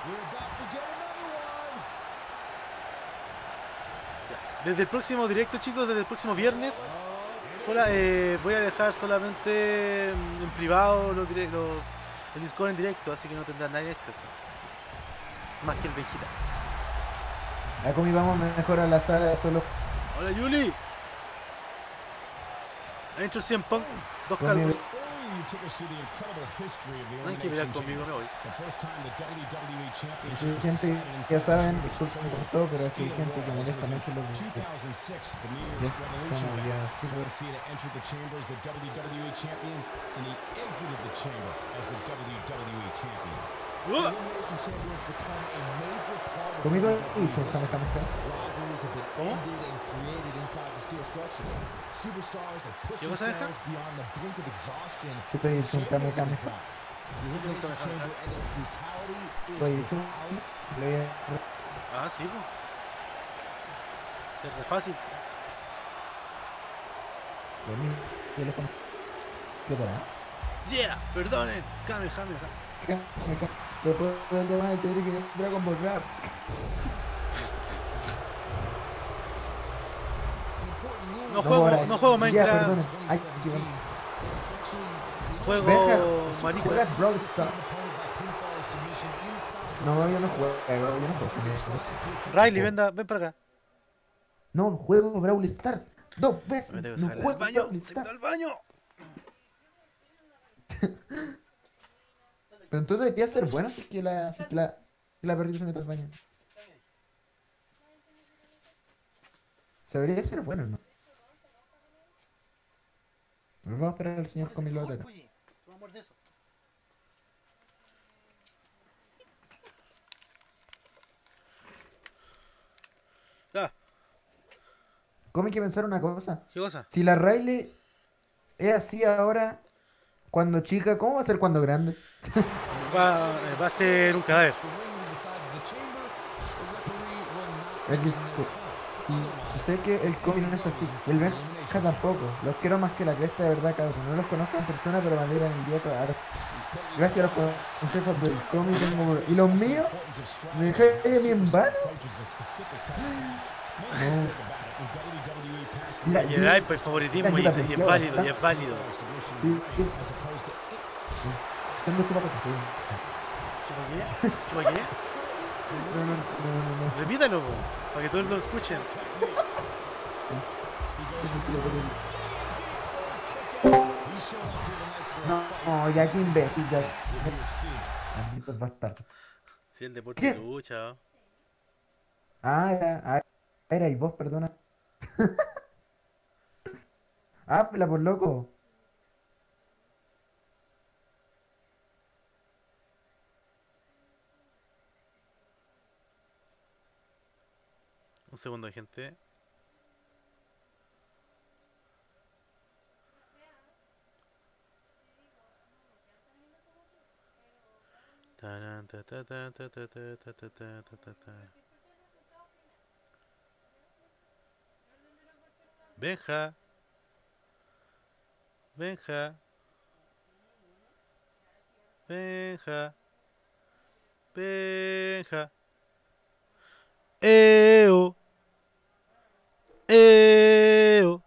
Desde el próximo directo, chicos, desde el próximo viernes, voy a dejar solamente en privado el Discord en directo, así que no tendrá nadie acceso. Más que el Vegeta. A Comi vamos mejor a la sala de solo. Hola, Yuli. Ha hecho 100 Punk, 2 Comi, cálculos. No hay que pelear conmigo, me voy. hay gente que ya saben, disculpen por todo, pero es que hay gente que molesta mucho los de. Conmigo y con Kamehameha. ¿Cómo? ¿Qué cosa deja? Yo estoy con Kamehameha. Oye, tú. Le voy a. Ah, sí, pues. Es re fácil. Dormir. Teléfono. Explotará. Yeah, perdonen, Kamehameha. Después del tema de teoría que Dragon Ball Rap. No juego Ya, Minecraft, perdona. Ay, qué bueno. juego maricas. ¿Juegas Brawl Stars? No, yo no juego. Yo no juego. Riley, ven para acá. No, juego Brawl Stars. 2 veces. Me tengo que No sacar al juego baño. Double Se Tap. quedó al baño. Pero entonces debería ser bueno si es que la perrita se mete al baño. O sea, debería ser bueno, ¿no? Vamos a esperar al señor Comilota acá. Oye, tú vas a morder eso. Ya, ¿Cómo hay que pensar una cosa? ¿qué cosa? Si la Riley es así ahora, cuando chica, ¿cómo va a ser cuando grande? Va a ser un cadáver. Es que, sí, sé que el cómic no es así. El Benja tampoco. Los quiero más que la cresta de verdad, cabrón. No los conozco en persona, pero me alegran el día claro. Gracias a los consejos del cómic tengo... ¿Y los míos? ¿Me dejé a mí en vano? No. Y el iPad, el favoritismo, y es válido, y es válido. Sí, sí. Son dos chupacotas, sí. ¿Chupa qué? ¿Chupa qué? No. Repítalo, po, para que todos lo escuchen. No, ya que imbécil, ya. Malditos bastardos. Sí, el deporte ¿Qué? de lucha. Era y vos, perdona. Habla por loco. Un segundo, gente. Taran, ta, ta, ta, ta, ta, ta, ta, ta, ta, ta, ta. Benja. Benja. Benja. Benja. Eo. Eo.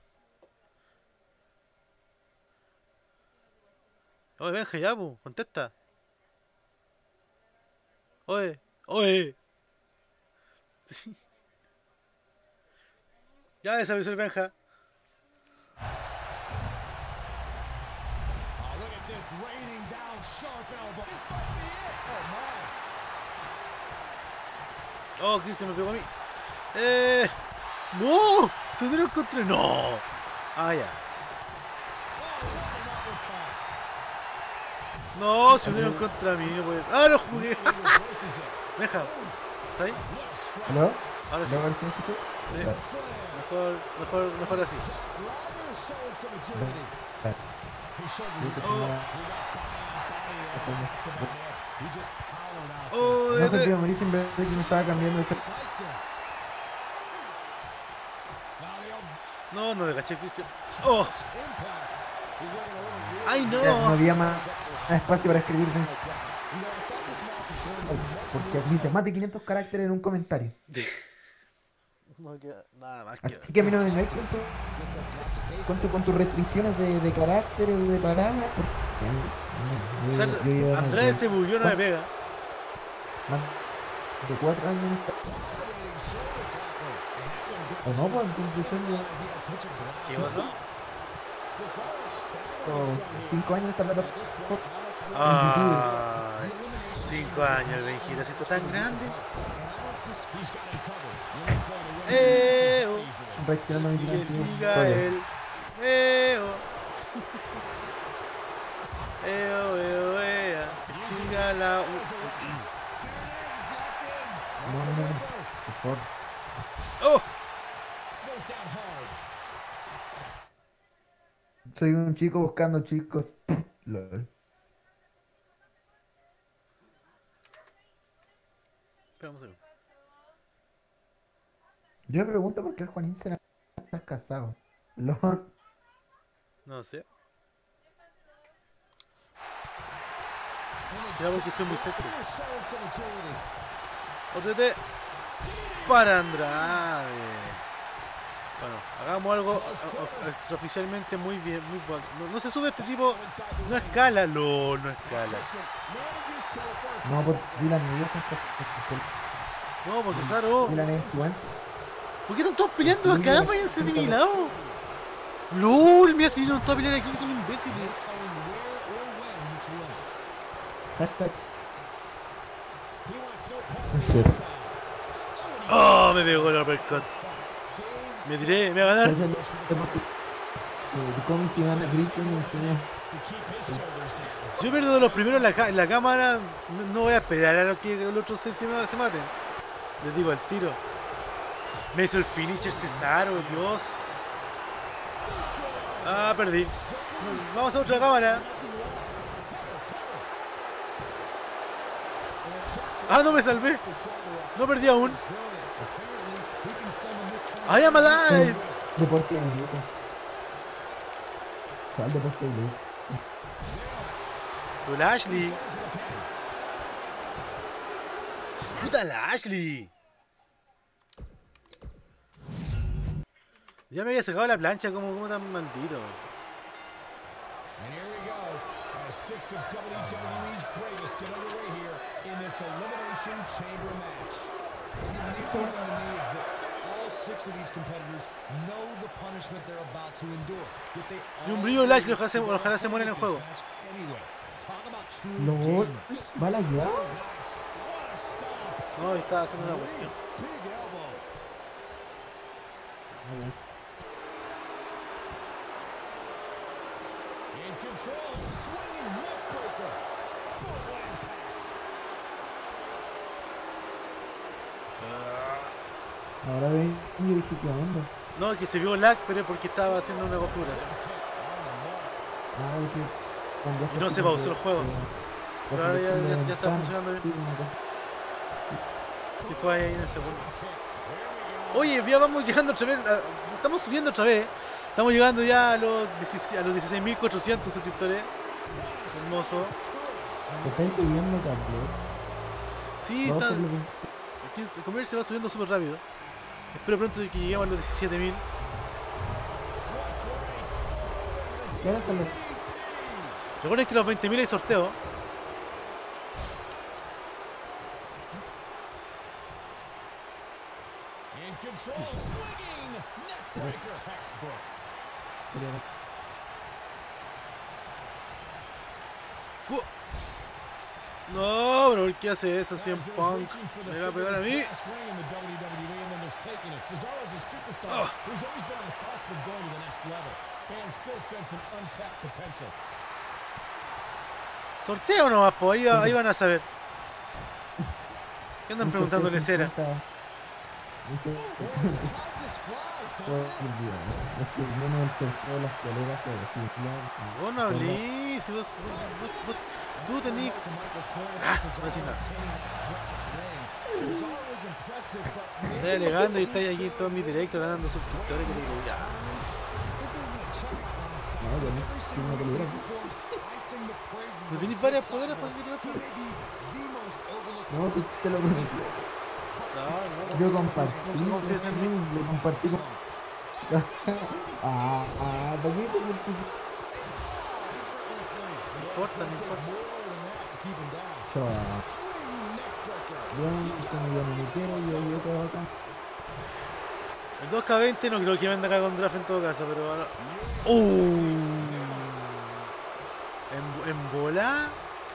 Oye, Benja, ya, pu, contesta. Oye, oye. Sí. Ya desapareció el Benja. Oh, Cristian me pegó a mí. ¡No! ¡Se unieron contra... ¡No! Ah, ya. No, se unieron contra mí, no puedes. ¡Ah, lo jugué! Deja. ¿Está ahí? ¿Aló? Ahora sí. ¿Aló, García, escuchas? Sí. Mejor así. Oh, No sé que morí sin ver que me estaba cambiando de... No, no le caché, Cristian. ¡Oh! ¡Ay, Ya, no no! había más espacio para escribir. Porque admite más de 500 caracteres en un comentario. No queda nada más que... Así que a mí no me vengáis con tus restricciones de carácter o de palabras. O sea, Andrade se bugueó, no me pega. Más de 4 años en esta... O no, pues en conclusión de... ¿Qué pasó? 5 años en esta plataforma. Ay, 5 años, Benjita, si está tan grande. Reaccionando a mi Que tiempo. siga él. Ea. Que siga la... No, por favor. ¡Oh! Soy un chico buscando chicos. Lol. Espera un segundo. Yo me pregunto por qué el Juanín se está casado. Lol. No sé. Será porque soy muy sexy. OTT para Andrade. Bueno, hagamos algo extraoficialmente muy bien, muy bueno. No se sube este tipo, no escala, no escala. No, pues Dylan y yo No, pues Cesaro. Dylan es influencer. ¿Por qué están todos peleando acá? Váyanse de mi lado. LOL, mira, si no todos a pelear aquí, son imbéciles. Hashtag. En serio. Oh, me pegó el uppercut. Me tiré, me va a ganar. ¿Cómo se gana Cristian? Si yo pierdo de los primeros en la cámara, no voy a esperar a que los otros se maten. Les digo al tiro. Me hizo el finisher Cesaro, Dios. Ah, perdí. Vamos a otra cámara. Ah, no me salvé. No perdí aún. I am alive. Deporte de luto. ¿Cuál deporte de luto? Lashley. Puta Lashley. Ya me había sacado la plancha como tan maldito. And here we go. As 6 of WWE's greatest get underway here in this Elimination Chamber match. The amazing thing to me is that all 6 of these competitors know the punishment they're about to endure. Yet they Y un brillo Lashley, ojalá se muera en el juego. anyway. Talk about true No, gamers. va la llave. What a stop. No, estaba haciendo una cuestión. Big elbow. In control, swinging neck breaker. Boom, impact. Ahora ven, yo dije, ¿qué onda? No, que se vio lag, pero es porque estaba haciendo una configuración. Ah, es que cambiaste Y no así se como pausó el juego. la Pero ahora selección de ya está ventana. funcionando bien. Sí, una cosa. Sí, fue ahí en el segundo. Oye, ya vamos llegando otra vez. Estamos subiendo otra vez. Estamos llegando ya a los 16.400 suscriptores. Hermoso. Te estáis subiendo, cabrón. Sí, Vamos está. por lo que- Aquí el comercio va subiendo súper rápido. Espero pronto que lleguemos a los 17.000. Y ahora se lo- Recuerden que los 20.000 hay sorteo. In control, swinging neck breaker. Textbook. Fu- No, pero ¿por qué hace eso? CM Punk me va a pegar a mí. Sorteo nomás, pues ahí van a saber. ¿Qué andan preguntándole cera? Es que menos el sorteo de las colegas que decir, claro. Vos no hablís, tú tenés. Ah, no voy a decir nada. Estoy alegando y estáis aquí en todos mis directos ganando suscriptores que te digo ya. No, yo no, yo no peligro. Pues tenéis varias poderes para el video. No, te lo prometí. No, Yo compartí. no confíes en mí. Lo compartí con. ¿para qué? No importa, no importa. Chao. Yo no me quiero, yo todo acá. El 2K20 no creo que venda acá con draft en todo caso, pero ahora. En bola.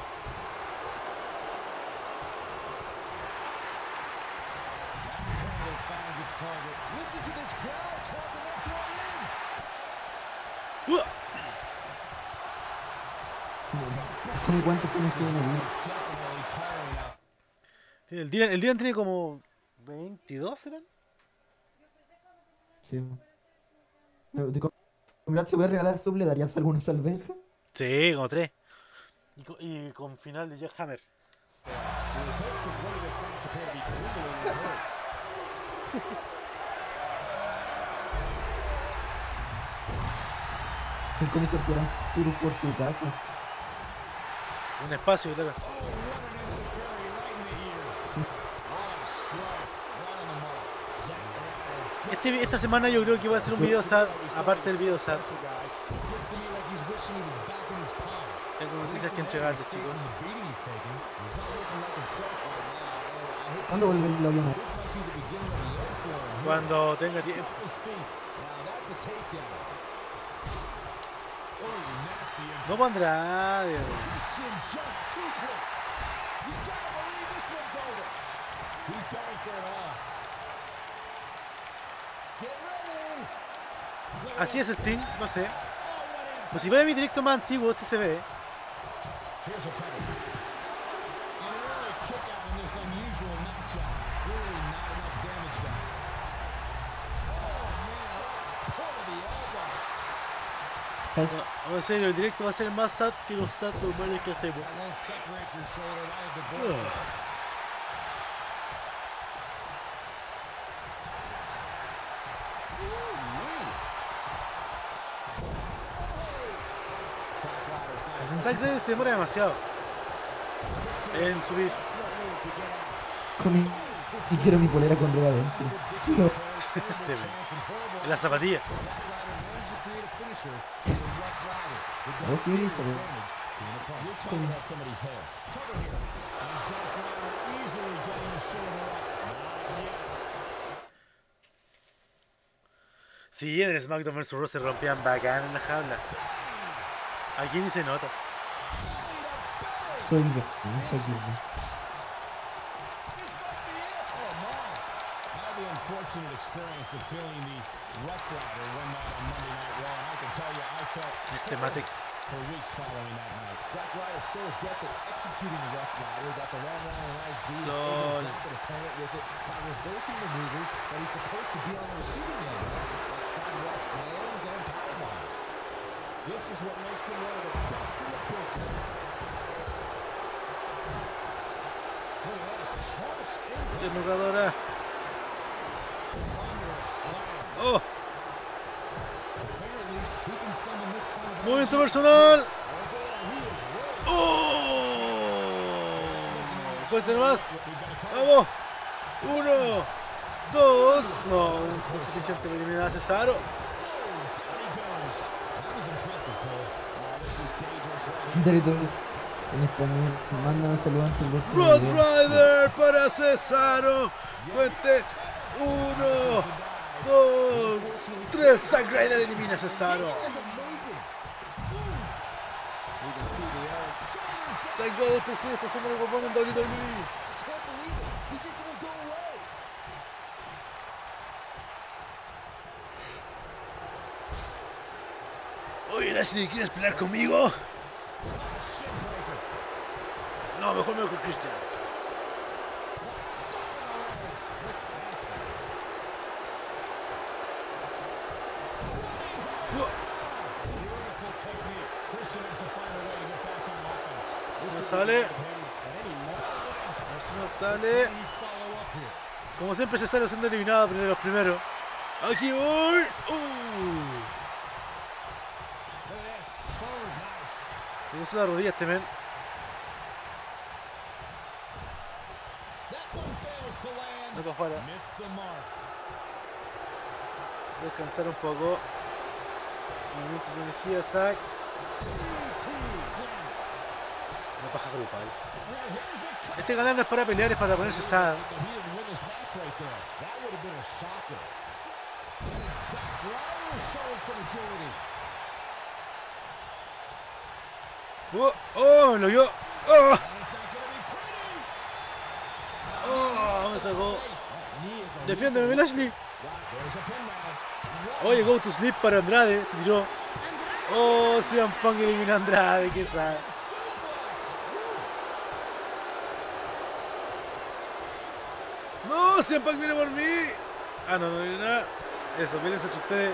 ¿Cómo cuántos años tiene el El Dylan tiene como 22, ¿serán? Sí. ¿De comunidad se puede regalar sub? ¿Le darías algunos al Benja? Sí, como 3. Y con final de Jack Hammer. Es como si sortearan puros por su casa. Un espacio que toca. Esta semana yo creo que voy a hacer un video sad, aparte del video sad. Tengo noticias que entregarles, chicos. ¿Cuándo vuelve el avión? Cuando tenga tiempo. Off his feet. Now that's a takedown. Oh, nasty impact. No pondrá. This chin just too quick. You gotta believe this one's over. He's going for it all. Get ready. Así es Sting, no sé. Oh, what impact. Pues si ve mi directo más antiguo, sí se ve. Here's a cover. And an early kick out in this unusual matchup. Clearly not enough damage done. Oh, man. Pull to the elbow. No, en serio, el directo va a ser más sad que los sad normales que hacemos. That won't separate your shoulder. That is the blow. Zack Ryder se demora demasiado en subir. Y quiero mi polera con droga adentro. No. Este, en la zapatilla. No, sí, You're talking about somebody's hair. Cover here. And Zack Ryder easily getting his shoulder up. Sí, en el SmackDown vs. Raw se rompían bacán en la jaula. Aquí ni se nota. Soy yo. This might be it. Oh, my. I had the unfortunate experience of feeling the Rough Rider one night on Monday Night Raw, and I can tell you I felt Systematics. for weeks following that night. Zack Ryder so adept at executing the Rough Rider that the Long Island IZ is able Lol. to zap an opponent with it by reversing maneuvers that he's supposed to be on the receiving end of, like sidewalk slams and powerbombs. This is what makes him one of the best in the business. Look at this harsh impact. Desnucadora. Thunderous slam. Oh, Apparently, he can send him this kind of movimiento personal. Oh, boy, he is ready. Oh, cuente nomás. We've got a couple. Vamos. 1, 2. No, no es suficiente para eliminar a Cesaro. Down he goes. That was impressive, Cole. Oh, this is dangerous right here. Territorio en español. Mándame saludos antes del Road video. Rider para Cesaro. Cuente 1, 2, 3. Zack Ryder elimina a Cesaro. That was amazing. You can see the arrow. Shoulders down. Zack Ryder por fin está haciendo algo bueno en WWE. I can't believe it. He just won't go away. Oye, Lashley, ¿quieres pelear conmigo? Shin breaker. No, mejor me voy con Christian. Fu- Beautiful technique. Christian has to find a way to get back on offense. Se nos sale. At any moment, A ver si nos sale. he follow up here. Como siempre, Cesaro siendo eliminado de los primeros. Aquí voy. Look at this. Forward, nice. Me puso la rodilla este men. That one fails to land. No para afuera. Missed the mark. Descansar un poco. Movimiento de energía, Zack. Una paja grupal. Well, here's a cut. Este ganar no es para pelear, es para ponerse sad. But he didn't win this match right there. That would have been a shocker. And it's Zack Ryder showing some agility. Oh, me lo vio. Oh, And it's not going to be pretty. oh, me sacó. That knee is a Defiéndeme, Lashley. There's a pin now. Oye, go to sleep para Andrade. Se tiró. Oh, CM Punk elimina a Andrade, qué sad. No, CM Punk viene por mí. Ah, no, no viene nada. Eso, mírense entre ustedes.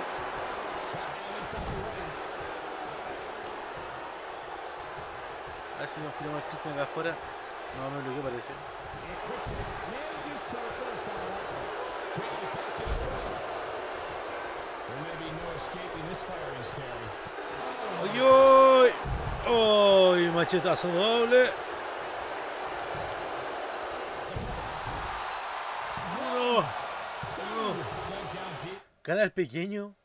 A ver si nos ponemos el Christian acá afuera. No, me bloqueó, parece. There may be no escaping this fire he's carrying. ¡Ay, ay! ¡Ay! Machetazo doble. No. No. Dug down deep. Canal pequeño.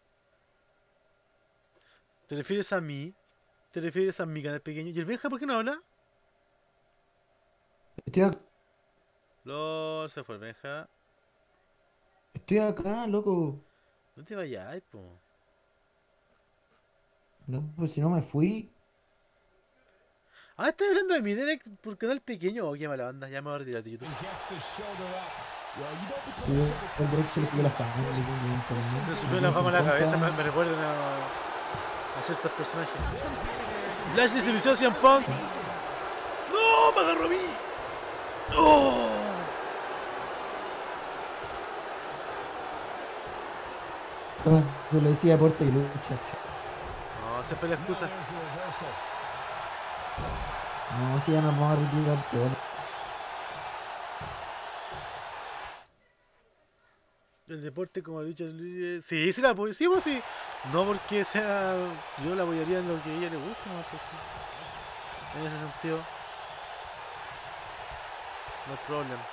¿Te refieres a mí? ¿Te refieres a mi canal pequeño? ¿Y el Benja por qué no habla? Estoy, LOL, se fue el Benja. Estoy acá, loco. No te vayas, po. No, pues si no me fui. Ah, estoy hablando de mi Derek por canal pequeño. Oh, qué mala banda. Ya me voy a retirar de YouTube. He gets the shoulder up. Well, you don't become Sí, el Drake se le pide la fama. Se me subió la fama a la cabeza. Me recuerdan a ciertos personajes. Lashley se pisó a CM Punk. ¡No! ¡Me agarró a mí! ¡Oh! Se lo decía Porte y lucha. No, siempre la excusa. There's the reversal. No, si ya nos vamos a retirar todo. El deporte como lucha libre. Sí, sí la apoyo. Sí, pues sí. No porque sea. Yo la apoyaría en lo que a ella le gusta, no, pues sí. En ese sentido. No hay problema.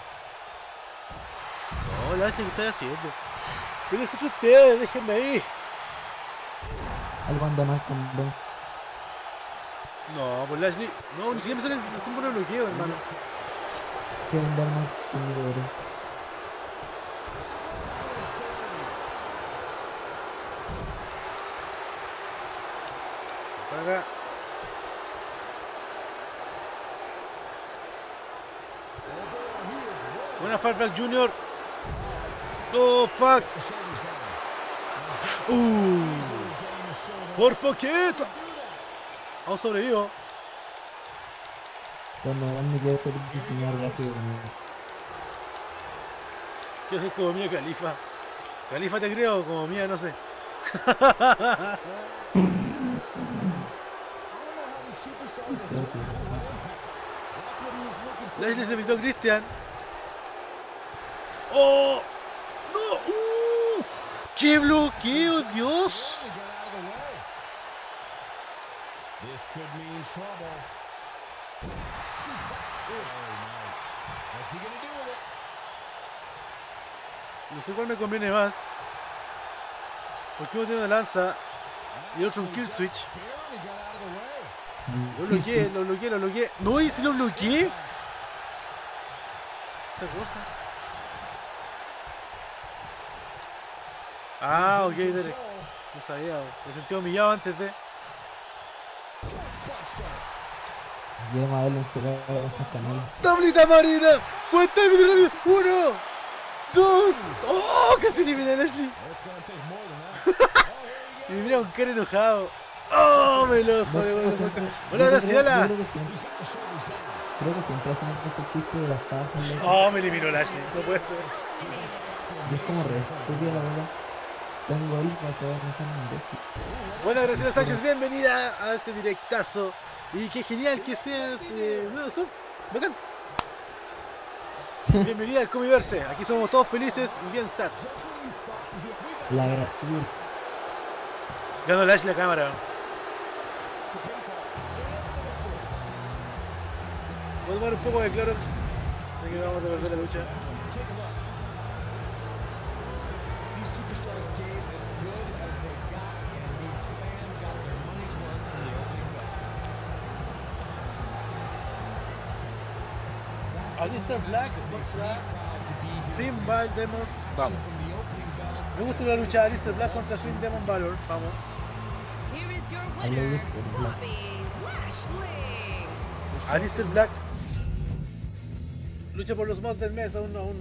No, Lashley, ¿qué estás haciendo? Pero es ustedes, déjenme ahí. Algo anda mal con Don. No, pues Lashley. No, ni siquiera me sale el símbolo de bloqueo, hermano. Que andar mal conmigo, bro. Para acá. Buena Farflack Jr. Oh, fuck. Por poquito. Aún sobrevivo. Cuando me quiero ser diseñador gráfico. Quiero ser como Mía Khalifa. Khalifa te creo, como Mía no sé. Lashley se pisó a Christian. ¡Oh! ¡No! ¡Qué bloqueo, Dios! This could mean trouble. Very nice. What's he gonna do with it? No sé cuál me conviene más. Porque uno tiene una lanza y otro un kill switch. Barely got out of the way. Lo bloqueé. ¡No! ¿Y si lo bloqueé? Esta cosa. Ah, ok, Derek. No sabía. Me sentí humillado antes de. Lleguemos a verlo encerrado en estos canales. ¡Tablita marina! ¡Puede estar rápido! ¡1! ¡2! ¡Oh! Casi eliminé a Lashley. It's gonna take more than that. Y mira un cara enojado. ¡Oh! Me lo jode. Hola, Graciola. Creo que siempre hacen ese chiste de las pajas. ¡Oh! Me eliminó Lashley. No puede ser. Y es como re estúpida la verdad. Tengo ahí para poder no ser un imbécil. Bueno, Graciela Sánchez, bienvenida a este directazo. Y qué genial que seas nuevo sub. Bacán. Bienvenida al Comiverse. Aquí somos todos felices y bien sad. La Brasil. Ganó Lashley la cámara. Voy a tomar un poco de Clorox. Ya que vamos a perder la lucha. These superstars gave as good as they got, and these fans got their money's worth in the opening bell. Alistair Black contra Finn Balor. Vamos. Me gusta la lucha de Alistair Black contra Finn Demon Balor. Vamos. Here is your I love winner, this one. Bobby Lashley. Alistair Black lucha por los mods del mes. Aún no.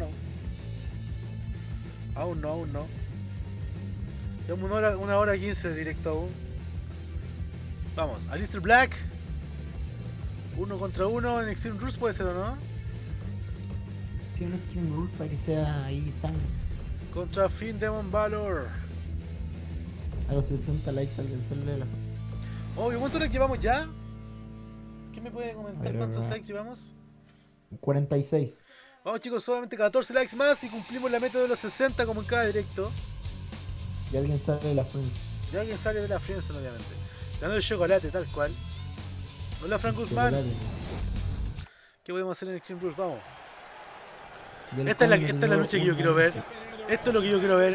Llevamos una hora 15 de directo aún. Vamos, Alistair Black. 1 contra 1 en Extreme Rules, puede ser o no. Tiene un stream rule para que sea ahí sangre. Contra Finn Demon Balor. A los 60 likes alguien sale de la. Oh, ¿y cuántos likes llevamos ya? ¿Quién me puede comentar A ver, cuántos a ver. likes llevamos? 46. Vamos chicos, solamente 14 likes más y cumplimos la meta de los 60 como en cada directo. Y alguien sale de la frente. Y alguien sale de la friendzone, obviamente. Ganó el chocolate, tal cual. Hola Frank Guzmán. ¿Qué podemos hacer en Extreme Rules? Vamos. Esta es la lucha que yo quiero ver. Esto es lo que yo quiero ver.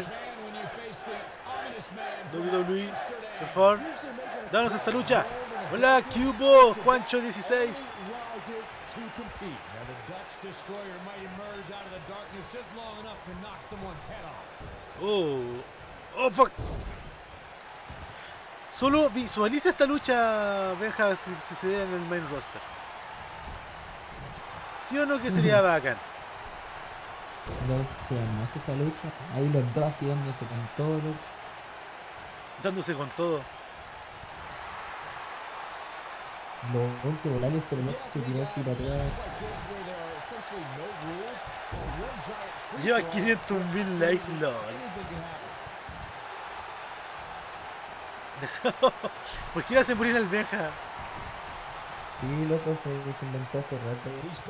WWE, por favor, danos esta lucha. Hola Cubo, Juancho 16. Now the Dutch Destroyer might emerge out of the darkness just long enough to knock someone's head off. Oh, fuck. Solo visualiza esta lucha, Benja, si se diera en el main roster. ¿Sí o no que sería bacán? Se hermosa esa lucha. Ahí los dos haciéndose con todo. Dándose con todo. Los que volaron pero no se tiró así para atrás. Lleva 500.000 likes, lol. ¿Por qué le hacen morir al Benja? Sí, loco, se inventó hace rato.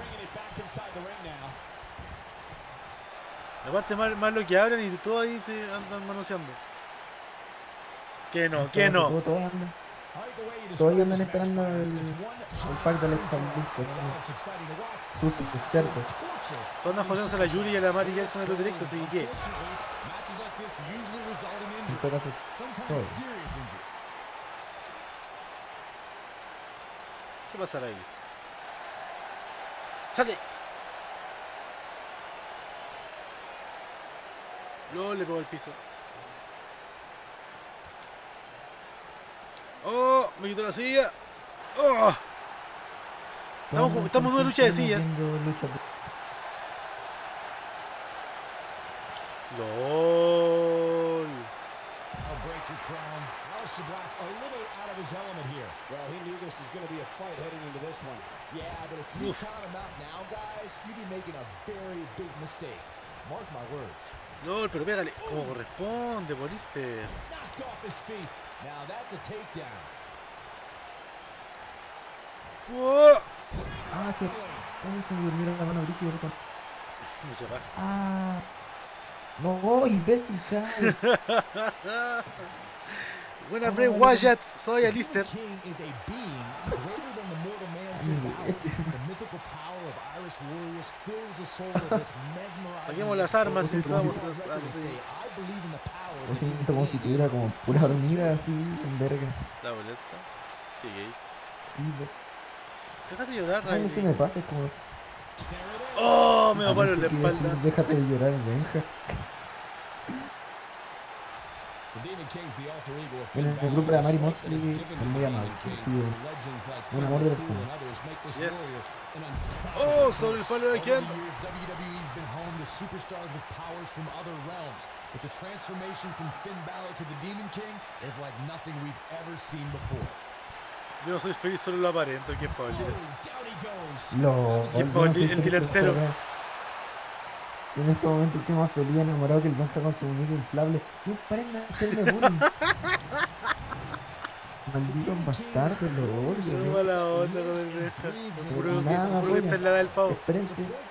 Aparte más lo que hablan y todos ahí se andan manoseando. Que no, que no. Todos andan esperando el pack de Alexa Bliss. Sucio, es cierto. Todos andan jodiéndose a la Yuri y a la Mary Jackson en los directos, así que ¿qué? En todo caso, todo. ¿Qué pasará ahí? ¡Salte! No, le pegó al piso. ¡Oh! Me quitó la silla. ¡Oh! Estamos en una lucha de sillas. LOL. Aleister Black a little out of his element here. Well, he knew this was going to be a fight heading into this one. Yeah, but if you count him out now, guys, you'd be making a very big mistake. Mark my words. LOL, pero pégale como corresponde, Polister. Knocked off his feet. Now that's a takedown. ¡Oh! Ah, se me durmieron la mano brígida. Mucha paja. Ah. No, imbécil, cae. Buena Bray Wyatt, soy Aleister. Saquemos las armas y subamos las armas. Lo siento como si tuviera como pura hormiga así en verga. La boleta. Sí, Gates. Sí, Déjate llorar, no, no se me pasa, es como... ¡Oh! Me va a a parar veces la quiero espalda. decir, déjate de llorar, Benja. En el grupo de Mary Moxley es muy amable, sí, un amor de perfume. Yes. ¡Oh! Sobre el palo de Ken. But the transformation from Finn Balor to the Demon King is like nothing we've ever seen before. Yo no soy feliz, solo lo aparento. ¿Qué pasa? El delantero. En este momento estoy más feliz enamorado que el Benja con su muñeca inflable. No paren de hacerme bullying. Malditos bastardos, lo odio. Suma la onda con el Benja. Puro Nada, que está en la del pavo. Espérense.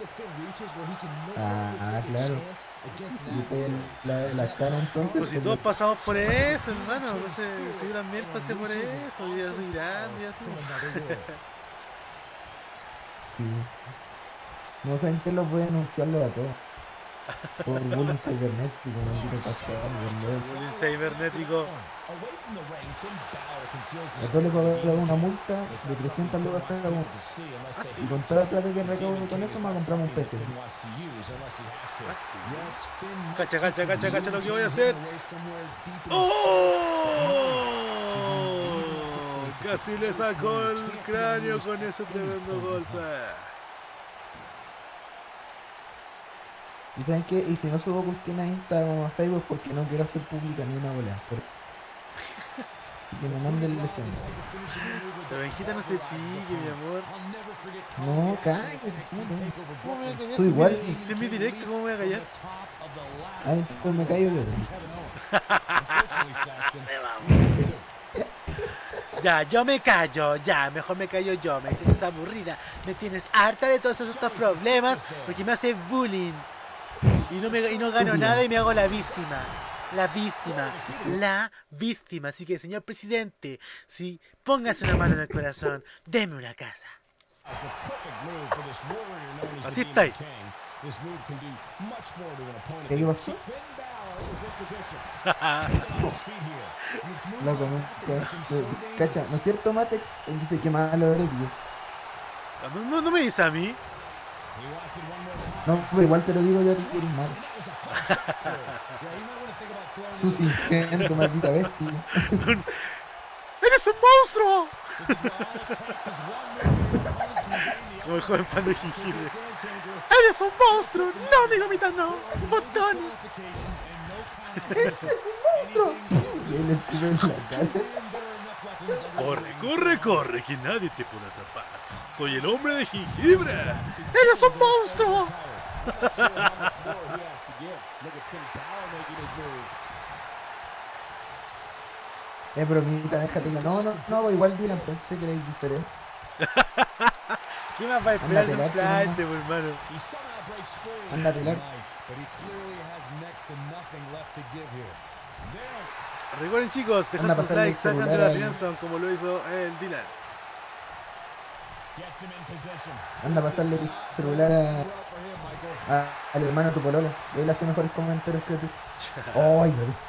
Ah, claro. Y te la cara entonces. Pero si todos pasamos por eso, hermano. No sé, si yo también pasé por eso. Yo ya soy grande y así. Sí. No saben que los voy a anunciarlo a todos. Por bullying cibernético, maldito pastor, Bullying cibernético. a todos les voy a dar una multa de 300 lucas cada uno. Ah, sí. Y con toda la plata que recaude con eso me compramos un PC. Ah, sí. Cacha, cacha, cacha, cacha lo que voy a hacer. ¡Oh! Casi le sacó el cráneo con ese tremendo golpe. ¿Y saben qué? Y si no subo cuestión a Instagram o a Facebook porque no quiero hacer pública ni una bola. Y que me manden el deseo. La Benjita no se pique, mi amor. No, cállate, tú igual. Si es mi directo, ¿cómo me voy a callar? Ay, pues me callo yo. Ya, yo me callo, ya, mejor me callo yo. Me tienes aburrida, me tienes harta de todos estos problemas porque me hace bullying. Y no gano nada y me hago la víctima. La víctima. La víctima. Así que, señor presidente, sí, póngase una mano en el corazón. Deme una casa. Así está ahí. ¿Qué pasó? Loco, no, cacha, ¿no es cierto, Matex? Él dice que malo eres, tío. No me dice a mí. He wants it one more time. No, pero igual te lo digo yo, te eres malo. And that was a hard shot there. Yeah, you might want to think about throwing Sus ingento, maldita bestia. ¡Eres un monstruo! This is where all it takes is one move and your opponent can gain the Como el upper joven pan de hand. jengibre. Game changer. ¡Eres un monstruo! ¡No, amigo mío, no! ¡Botones! Qualifications and no counter. ¡Es un monstruo! Y él le escupe en la cara. Corre, corre, corre, que nadie te puede atrapar. Soy el hombre de jengibre. ¡Eres un monstruo! Pero mira, déjate que no, igual Dylan, pensé que era diferente. ¿Qué más va a esperar Anda, de un pelate, flight, nomás. hermano? He somehow breaks free. Anda a pelar. Nice, but he clearly has next to nothing left to give here. There. Recuerden, chicos, dejar Anda a sus pasarle likes, el sacan de celular la ahí. friendzone como lo hizo el Dylan. Gets him in position. Anda a pasarle tu celular Well for him, Michael. al hermano de tu pololo. Él hace mejores comentarios que tú. ¡Ay,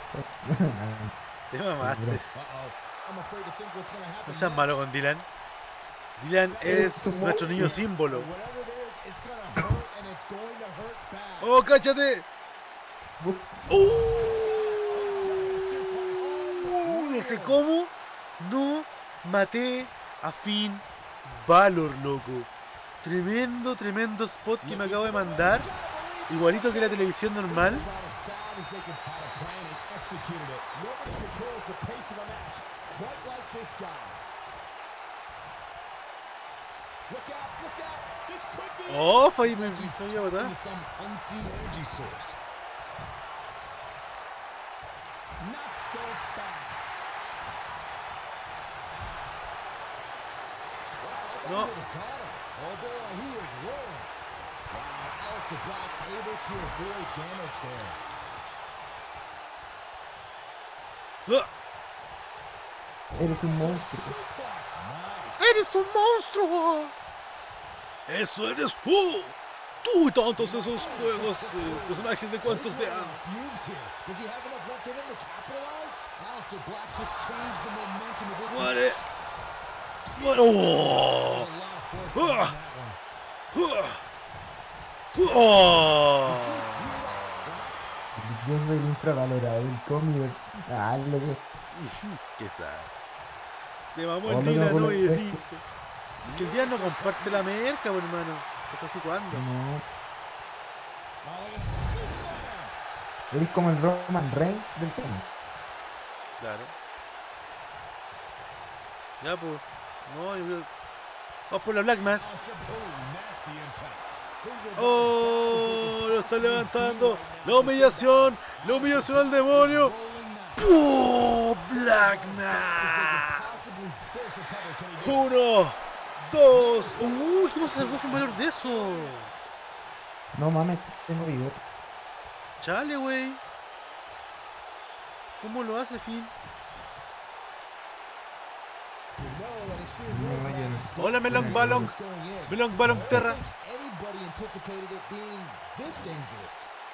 Te mamaste. Uh-oh. I'm afraid to think what's going to happen. No seas malo con Dylan. Dylan es un nuestro niño monstruo. símbolo. Whatever it is, it's going to hurt and it's going to hurt bad. ¡Oh, cáchate! No sé cómo no maté a Finn Balor, loco. Tremendo, tremendo spot que me acabo de mandar. Igualito que la televisión normal. About as bad as they could have a plan and executed it. Nobody controls the pace of a match quite like this guy. Look out, look out. This could be Oh, fallé a botar. into some unseen energy source. Not so fast. Wow, I thought No. he would have caught him. Oh boy, he is rolling. Wow, Aleister Black able to avoid damage there. ¡Ah! Eres un monstruo. Suplex. Nice. ¡Eres un monstruo! ¡Eso eres tú! Tú y tantos esos juegos, personajes de cuentos de hadas. Moves here. Does he have enough left in him to capitalize? Aleister Black just changed the momentum of this ¡Muere! match. ¡Muere! ¡Oh! A lot of force behind that one. ¡Oh! Yo soy el infravalorado, el cómic. Ah, lo que. ¡Qué sad! Se mamó Oh, el no, Dylan, no, ¿no? no, Y es de que el Dylan no comparte la merca, pues, hermano. Pues así cuando. No. Oh, look at this scoop slam. Eres como el Roman Reigns del cómic. Claro. Ya, pues. No, yo. Vamos por la Black Mass. Aleister, oh, nasty impact. ¡Oh! Lo está levantando. La humillación. La humillación al demonio. Rolling now. ¡Oh! Black Mass. Possibly force the cover. Can he do it? 1, 2. ¡Uy! ¿Cómo se salvó un valor de eso? No mames, tengo bigote. Chale, güey. ¿Cómo lo hace, Finn? You know that Extreme No, Rules yo no. match Hola, Melon Balong. is going in. Melon Balong Terra. I don't think anybody anticipated it being this dangerous.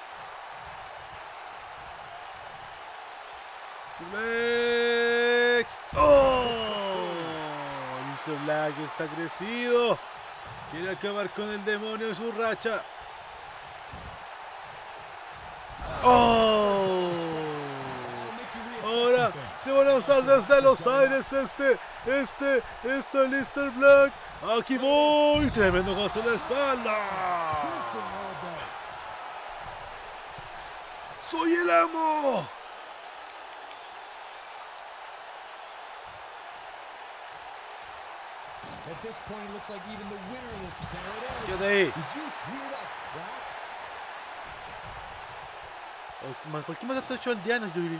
Suplex. ¡Oh! Dice Black está crecido. Quiere acabar con el demonio de su racha. ¡Oh! Ahora se va a lanzar desde los aires este Aleister Black. Aquí voy. Tremendo gozo en la espalda. Soy el amo. At this point, it looks like even the winner of this. There it is. Quédate ahí. Did you hear that crack? ¿Por qué mataste a 8 aldeanos, Yuri?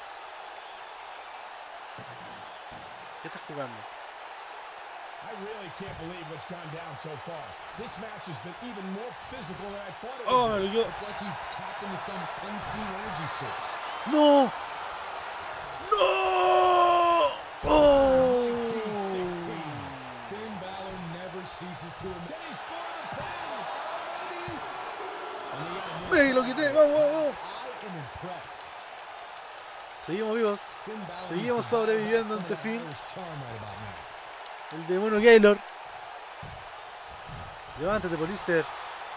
¿Qué estás jugando? I really can't believe what's gone down so far. This match has been even more physical than I thought it Oh, would be. me lo It's like he tapped into some unseen energy source. ¡No! ¡No! ¡Oh! 16. Finn Balor never ceases to amaze. Can he score the pin? Oh, maybe. ¡Me lo quité! ¡Vamos, vamos! I am impressed. Seguimos vivos. Finn Balor Seguimos needs to sobreviviendo some of ante that Finn. Irish charm right about now. El demonio Gaylor. Levántate, Polister.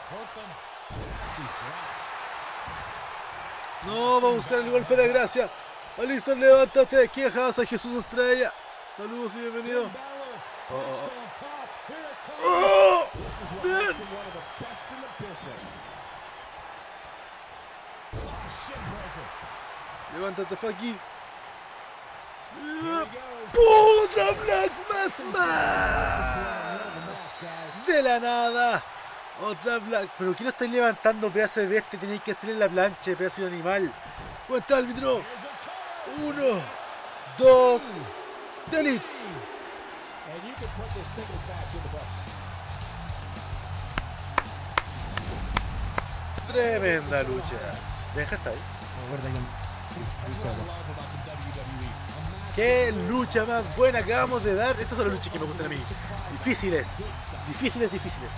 No, va a buscar el golpe de gracia. Alistair, levántate. Quejas a Jesús Estrella. Saludos y bienvenido. ¡Oh! ¡Bien! Levántate, Faki. ¡Otra Black más! De la nada. Otra Black. ¿Pero qué no estáis levantando, pedazo de bestia? Tenéis que hacerle la plancha, pedazo de animal. Cuenta, árbitro. 1, 2, delete. Tremenda lucha. Deja hasta ahí. Qué lucha más buena acabamos de dar. Estas son las luchas que me gustan a mí. Difíciles. Difíciles.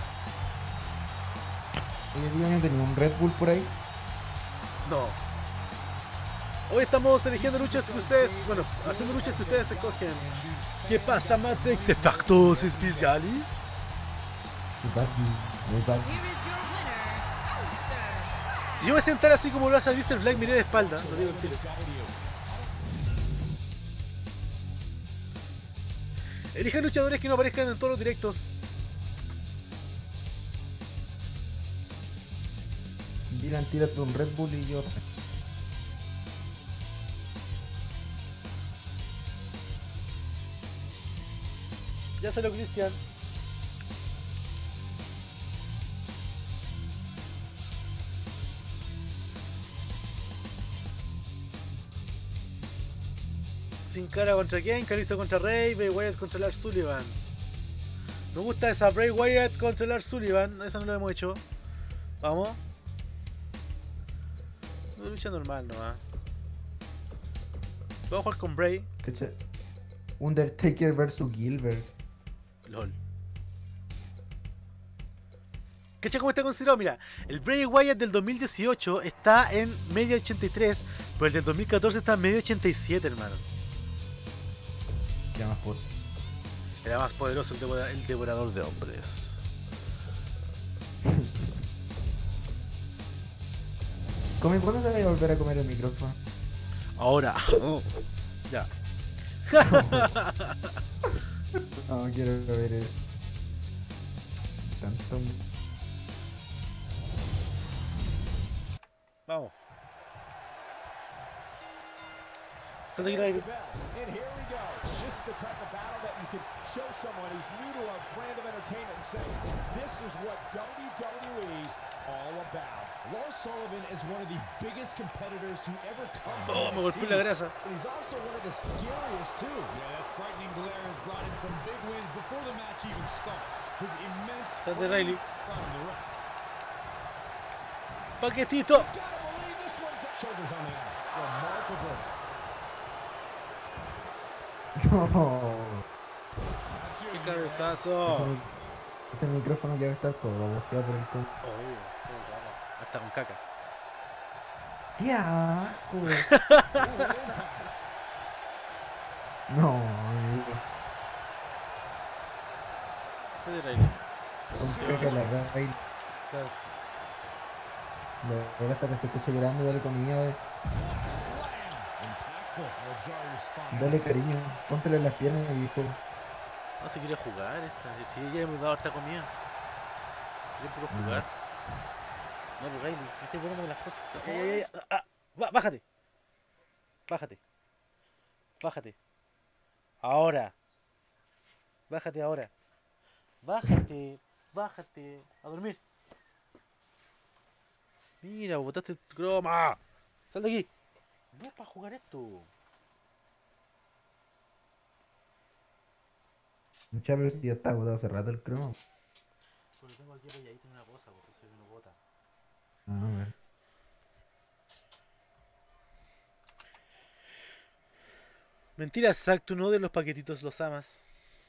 Oye, tío, ¿no tenía un Red Bull por ahí? No. Hoy estamos eligiendo luchas que ustedes, bueno, haciendo luchas que ustedes escogen. ¿Qué pasa, Matex? Efectos especiales. Here is your winner, Alistair. Si yo voy a sentar así como lo hace Alistair Black, miré de espalda. Lo digo al tiro. Elijan luchadores que no aparezcan en todos los directos. Dylan, tírate un Red Bull y yo. Ya salió Cristian. Sin Cara contra Kane, Kalisto contra Rey, Bray Wyatt contra Lars Sullivan. Me gusta esa Bray Wyatt contra Lars Sullivan, esa no lo hemos hecho. Vamos. Una lucha normal nomás. Vamos a jugar con Bray. ¿Cacha? Undertaker versus Gilbert. LOL. ¿Cachai cómo está considerado? Mira, el Bray Wyatt del 2018 está en media 83, pero el del 2014 está en media 87, hermano. Ya más por. Era más poderoso el devorador de hombres. ¿Cuándo se va a volver a comer el micrófono? Ahora. Ya. No, quiero ver eso. Tanto. Vamos. Salta aquí, Ray. And here we go. This is the type of battle that you can show someone who's new to our brand of entertainment and say, this is what WWE's all about. Lars Sullivan is one of the biggest competitors to ever come from Oh, me golpeé la grasa. But he's also one of the scariest too. Yeah, that frightening glare has brought in some big wins before the match even starts. His immense Sal de Riley. climbing the rest. Paquetito. Gotta believe this one's shoulders on the arm. Remarkable. No. Qué cabezazo. Ese micrófono ya va a estar todo baboseado por el todo. Hasta con caca. ¡Qué asco! No, amigo. ¿Qué de Riley? Con caca la Ray. Claro. Ahora hasta que se escucha llorando, dale comida, wey. Dale cariño, póntele en las piernas y juega. No se quiere jugar esta. Si ya hemos dado harta comida. Yo puedo jugar. No, pero Riley, me estoy poniendo las cosas. Bájate. Bájate. Bájate. Ahora. Bájate ahora. Bájate. Bájate. A dormir. Mira, botaste el croma. Sal de aquí. No es para jugar esto. Mucha pero si ya está agotado hace rato el cromo. Pero tengo aquí apoyadito en una cosa, porque soy una bota. A ver. Mentira, Zack, tú no de los paquetitos los amas.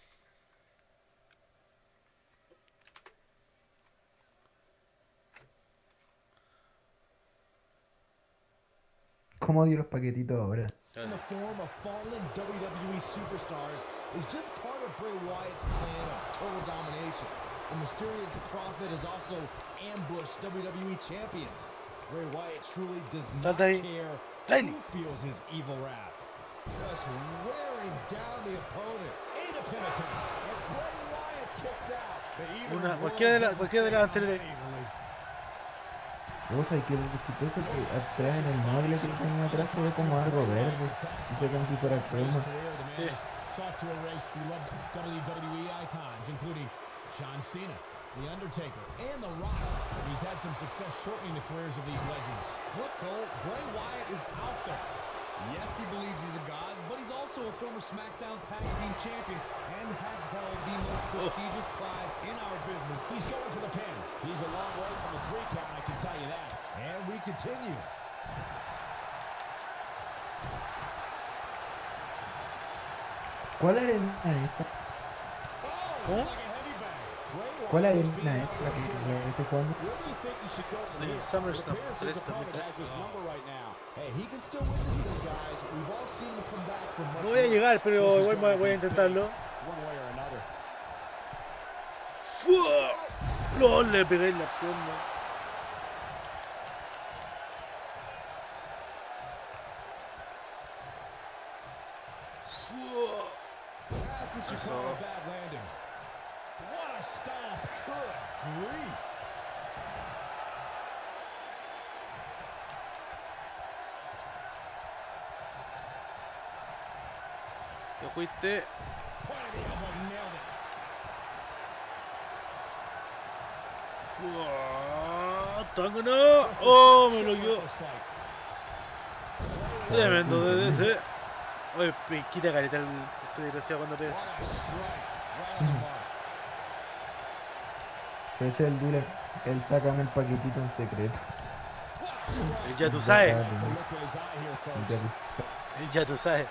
¿Cómo odio los paquetitos ahora? In the form of fallen WWE superstars is just part of Bray Wyatt's plan of total domination. the mysterious prophet has also ambushed WWE champions. Bray Wyatt truly does not Salta ahí. care Riley. who feels his evil wrath. Just wearing down the opponent. Into pin attempt. And Bray Wyatt kicks out. The even Cualquiera de las anteriores. Luego hay que quitar eso que atrás en el mueble que tenía atrás se ve como algo verde. Y se ve como si fuera crema. Sí. Sought to erase beloved WWE icons, including John Cena, The Undertaker, and The Rock. He's had some success shortening the careers of these legends. Look, Cole, Bray Wyatt is out there. Yes, he believes he's a god, but he's also a former SmackDown Tag Team Champion and has held the most prestigious prize in our business. He's going for the pin. He's a long way from the 3 count, I can tell you that. And we continue. ¿Cuál arena es esa? ¿Cómo? ¿Cuál arena es la que estoy jugando? Sí, SummerSlam 3, 2003. No voy a llegar, pero igual voy a intentarlo. ¡Fua! ¡No! Le pegué en la pierna. ¡Fua! Eso. What a stomp. Good grief. Te fuiste. Point of the elbow, nailed it. ¡Fua! ¡Tángano! ¡Oh! Me bloqueó. Looks like. Tremendo DDT. Oye, quita careta este desgraciado cuando pega. What a strike. Right on the mark. Pero ese es el dealer. Él sácame el paquetito en secreto. El ya tú sabes. Look at his eye here, folks. El ya tú sabes.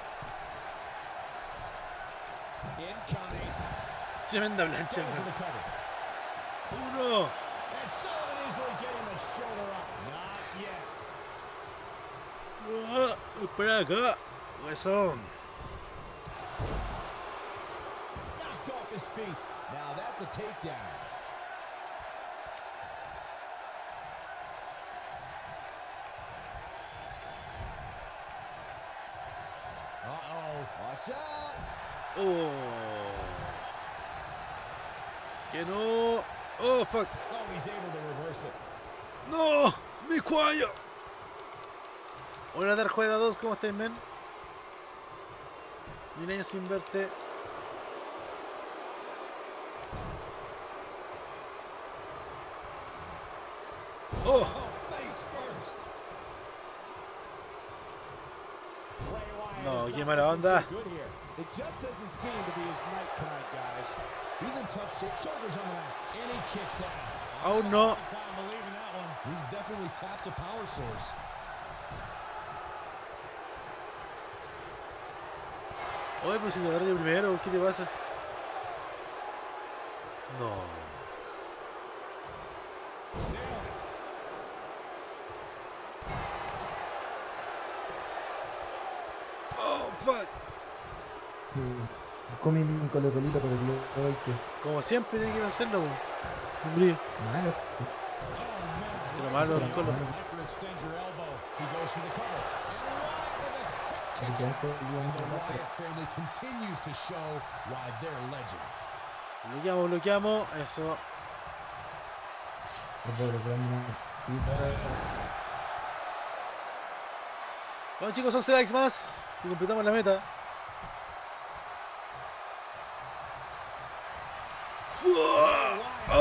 Incoming. Tremenda plancha, Going for man. the cover. Uno. And Sullivan easily getting the shoulder up. Not yet. Espera acá. Eso. Knocked off his feet. Now that's a takedown. Uh-oh. Watch out. Oh. Que no. Oh, fuck. Oh, he's able to reverse it. No. Mi cuello. Hola, Dar Juega 2. ¿Cómo estáis, men? 1000 años sin verte. Oh. Oh, face first. Bray Wyatt No, is qué not mala looking onda. so good here. It just doesn't seem to be his night tonight, guys. He's in tough shape. Shoulders on the mat. And he kicks out. Oh, no. Time believing that one. He's definitely tapped a power source. Oye, pero si te agarré primero, ¿qué te pasa? No. Oh, fuck. Comí mi colocolito porque yo hoy que es Como siempre tiene que hacerlo, po. Hombre, malo. te lo malo, Colo. Hyperextend your elbow. He goes for the cover. And Y ya estoy viendo the la Wyatt family continues to show why they're legends. Bloqueamos. Eso. Bueno, chicos, 11 likes más. Y completamos la meta. ¡Fua!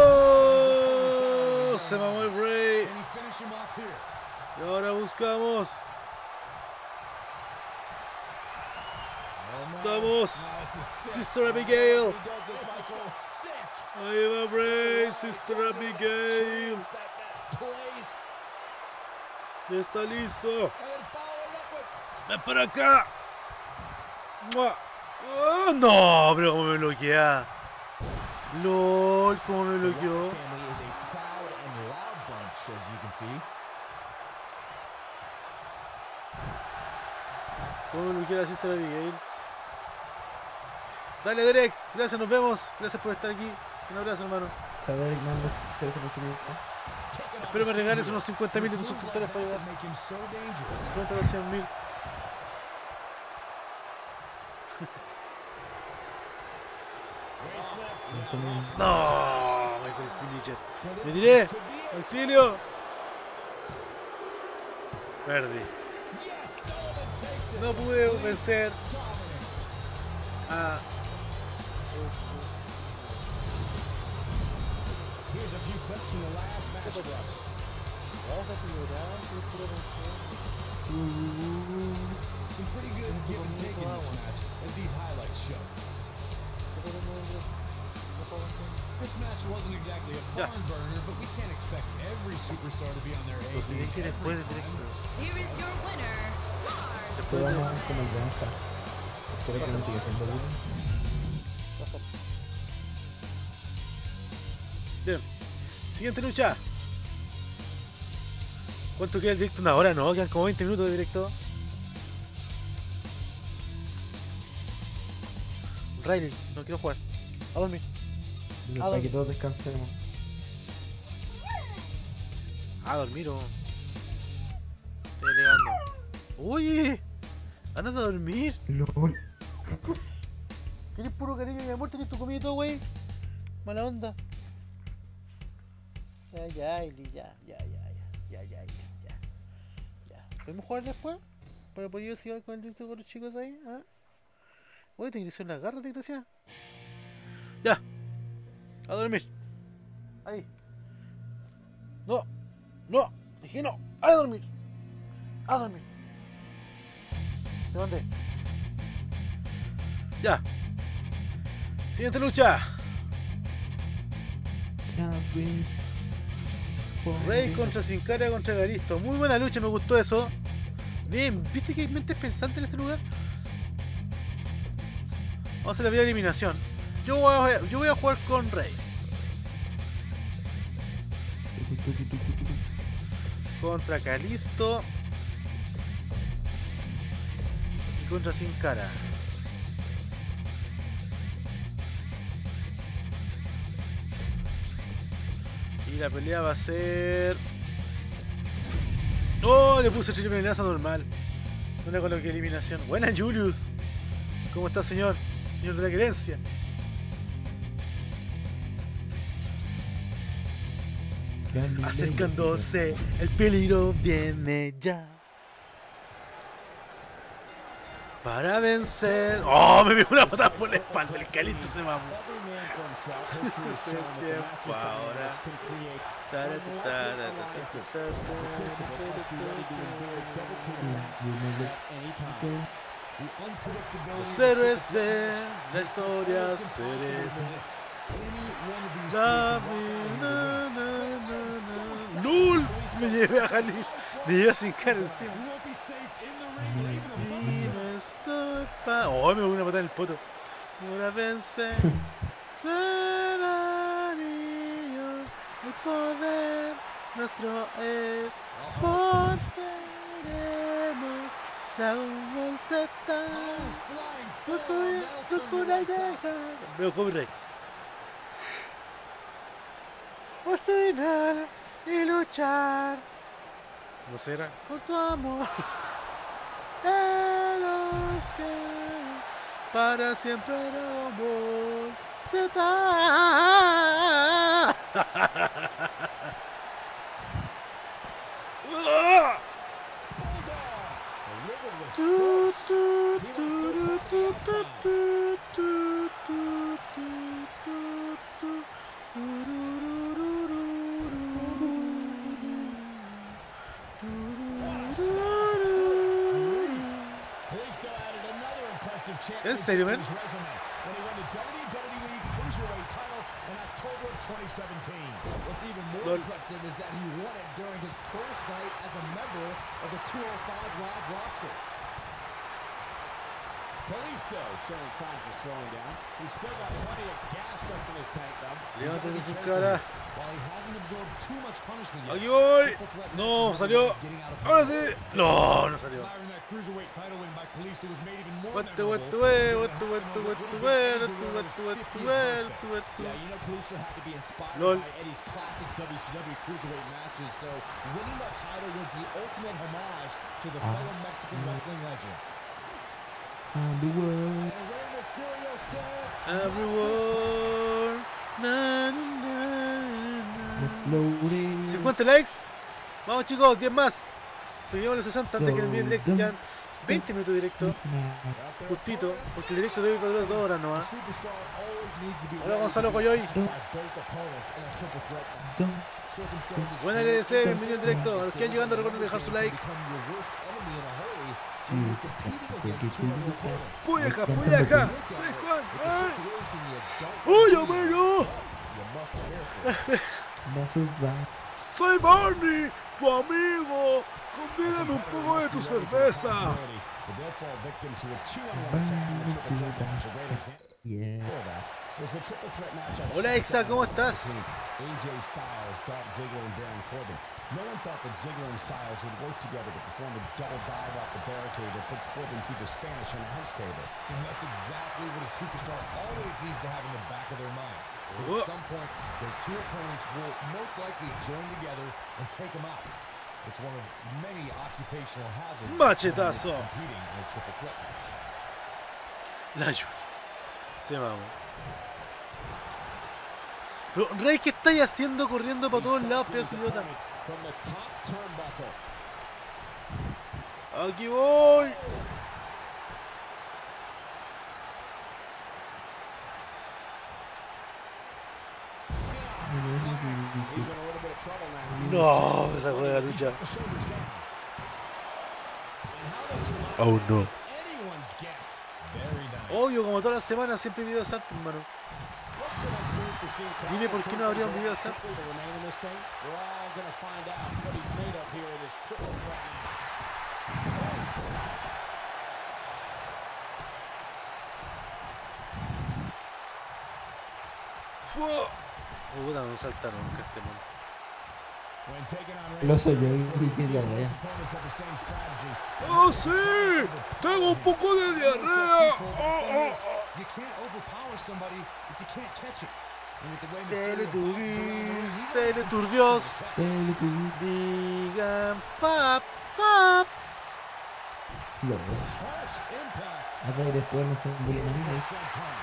¡Oh! Se mamó el Bray. Can he finish him off here? Y ahora buscamos. Vamos. Sister Abigail. He does this, Michael. Sick. Ahí va Bray. Sister Abigail. That place. Ya está listo. And then follow it up with ¡Ven para acá! ¡Mua! ¡Oh, no! Pero cómo me bloquea. LOL, cómo me bloqueó. family is a proud and loud bunch, as you can see. Cómo me bloquea la Sister Abigail. Dale, Derek. Gracias, nos vemos. Gracias por estar aquí. Un abrazo, hermano. Chao, Derek, mando. Te dejo por subir. Espero me regales unos 50.000 de tus suscriptores para ayudar. 50 o 100.000. No, es el finisher. Me tiré. Auxilio. Perdí. No pude vencer a... Here's a few clips from the last match for us. Some pretty good give and take in this match, as these highlights show. This match wasn't exactly a barn burner, but we can't expect every superstar to be on their A Los game dije después del every directo. time. Here is your winner, Lars. Después vamos como el Granja. Espero que no siga siendo bullying. Bien. Siguiente lucha. ¿Cuánto queda el directo? Una hora, no, quedan como 20 minutos de directo. Riley, no quiero jugar. A dormir. Para que todos descansemos. A dormir o. Estoy alegando. Uy, anda a dormir. LOL. ¿Quieres puro cariño y amor? ¿Tenés tu comida y todo, wey? Mala onda. Ya. ¿Podemos jugar después? ¿Para poder seguir con el directo con los chicos ahí? ¿Ah? Uy, te ingresó en la garra, desgraciada. Ya. A dormir. Ahí. No. Dije no. A dormir. ¿De dónde? Ya. Siguiente lucha. Rey contra Sin Cara contra Galisto. Muy buena lucha, me gustó eso. Bien, ¿viste que hay mentes pensantes en este lugar? Vamos a hacer la vía de eliminación. Yo voy a jugar con Rey. Contra Calisto. Y contra Sin Cara. Y la pelea va a ser... ¡Oh! Le puse triple amenaza normal. No le coloqué eliminación. Buena, Julius. ¿Cómo está, señor? Señor de la querencia. Acercándose, el peligro viene ya. Para vencer. ¡Oh! Me pegó una patada por la espalda. El Calito se mamó. Se el tiempo ahora. Los héroes de la historia serán. ¡Lul! Me llevé a Jalil. Me llevé a Sin Cara encima. Y no estoy pa... ¡Oh! Me voy una patada en el poto. Para vencer. Será niño. El poder nuestro es. Por seremos. Dragon Ball Z. Procura y deja. Veo Cobra. Por final y luchar. ¿No será? Con tu amor. De los que para siempre Dragon Ball Z. ¿En serio, man? What's even more impressive is that he won it during his first fight as a member of the 205 Live roster. Kalisto showing signs of slowing down. He's still got plenty of gas left in his tank, though. Levántate su cara. While he hasn't absorbed too much punishment yet, Aquí voy. Triple Threat No, matches salió. are getting out of Ahora hand. sí. No, no salió. Firing that cruiserweight title win by Kalisto was made even more What memorable. Yeah, you know Kalisto had to be inspired Lol. by Eddie's classic WCW cruiserweight matches, so winning that title was the ultimate homage to the fellow Mexican wrestling legend. And the world. And Rey Mysterio says, Everyone. Na, na, The na, na. floating. 50 likes. Vamos chicos, 10 más. Lleguemos a los 60 antes que termine el directo. Ya 20 minutos de directo. Justito. Porque el directo de hoy va a durar 2 horas nomás. superstar always needs to be Hola Gonzalo Coyoy. by both opponents in a triple threat match. Circumstances Buen LDC, bienvenido al directo. A los que han llegando recuerden dejar su like. become your worst enemy in a hurry when you're competing against two other opponents. Puyaca, puyaca. Soy Juan. It's a Ay. situation you don't ¡Uy, want to Homero! you must prepare for. No survive. Soy Barney, tu amigo. Convídame un poco de tu cerveza. But they'll fall victim to a 2-on-1 attack in the triple threat match. A great example Yeah. of that was the triple threat match on Hola Exa, ¿cómo estás? AJ Styles, Dolph Ziggler, and Baron Corbin. No one thought that Ziggler and Styles would work together to perform a double dive off the barricade that put Corbin through the Spanish announce table. And that's exactly what a superstar always needs to have in the back of their mind. Whoa. At some point, their two opponents will most likely join together and take them out. It's one of many occupational hazards Machetazo. competing in a triple threat match. La lluvia. Se vamos. Pero Rey, ¿qué estáis haciendo corriendo para todos lados, pedazo de idiota? From the top turnbuckle. Aquí voy. He's in a little bit of trouble now. No, esa fue la lucha. The shoulders down. And how they survive Oh no. is anyone's guess. Very nice. Obvio, como todas las semanas, siempre hay videos antes, hermano. What's the next move for Seen Crowder? Dime por qué no habría un video antes. Quickly to remain in this thing. We're all gonna find out what he's made of here in this triple threat match. ¡Fua! Oh, puta, no salta nunca este mono. When taking on Lo soy yo y que Both diarrea. opponents have the same strategy. ¡Oh, sí! ¡Tengo un poco de diarrea! You can't overpower somebody if you can't catch it. And with the way Mysterio Teletubbies, Teleturbios, Teletubbies. digan Fab, Fab. Lo veo. harsh impact A ver, después no son buenos. sometime.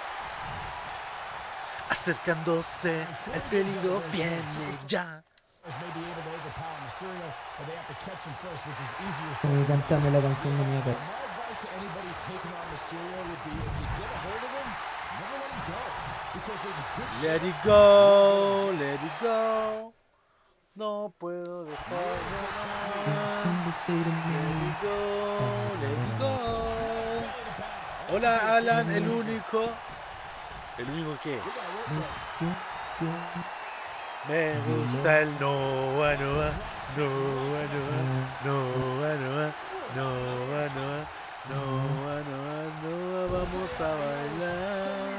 Acercándose, el peligro viene ya. May be able to overpower Mysterio, but they have to catch him first, which is easier said. Como cantando la canción de mi acá. My advice to anybody taking on Mysterio would be if you get a hold of him, never let him go. Because there's a good Let it go, let it go. No puedo dejarlo más. Let it go, let it go. Hola Alan, el único. ¿El único qué? Me gusta el Noa Noa, Noa Noa, Noa Noa, Noa Noa, Noa Noa, Noa, vamos a bailar.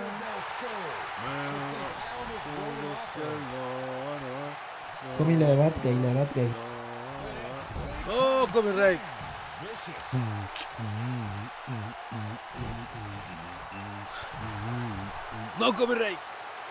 Me gusta el Noa Noa, Come la de Bad Guy, la de Bad Guy. Oh, copyright. No copyright.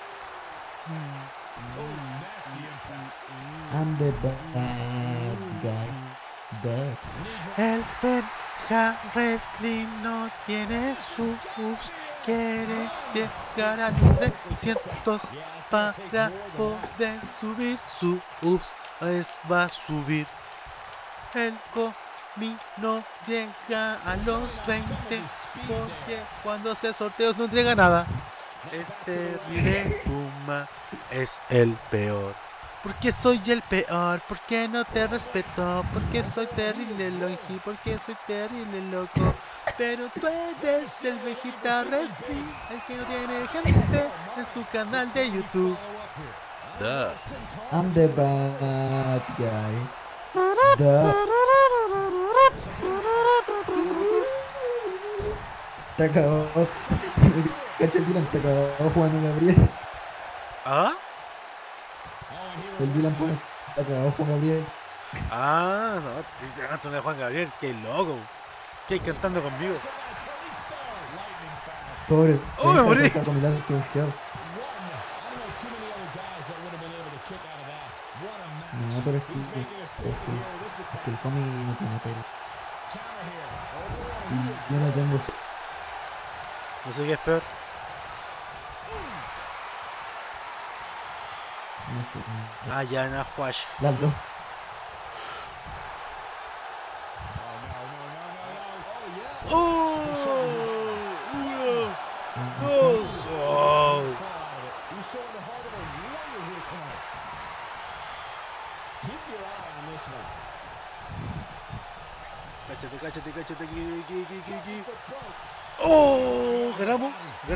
I'm the bad guy. Bad. El Benja Wrestling no tiene subs. Quiere llegar a los 300 para poder subir subs. Va a subir. El Comino llega a los 20 porque cuando hace sorteos no entrega nada. Este Ride Puma es el peor. Porque soy el peor, porque no te respeto, porque soy terrible longi, porque soy terrible loco. Pero tú eres el Vegeta Wrestling, el que no tiene gente en su canal de YouTube. Duh. I'm the bad guy. The Te acabó. Cacha el Dylan, te acabó jugando Gabriel. ¿Ah? El Dylan pone. Te acabó jugando Gabriel. Ah, no, si te canto de Juan Gabriel, qué loco. ¿Qué hay cantando conmigo? Pobre. ¡Oh, me morí! Está comiendo tu gel. No, pero es que el cómic no tiene pelo. Y yo no tengo. No sé qué es peor. No sé. Ah, ya, na, Huash. Las dos. ¡Oh! ¡Uno! ¡Dos! ¡Oh! Cáchate, aquí. ¡Oh! Ganamos.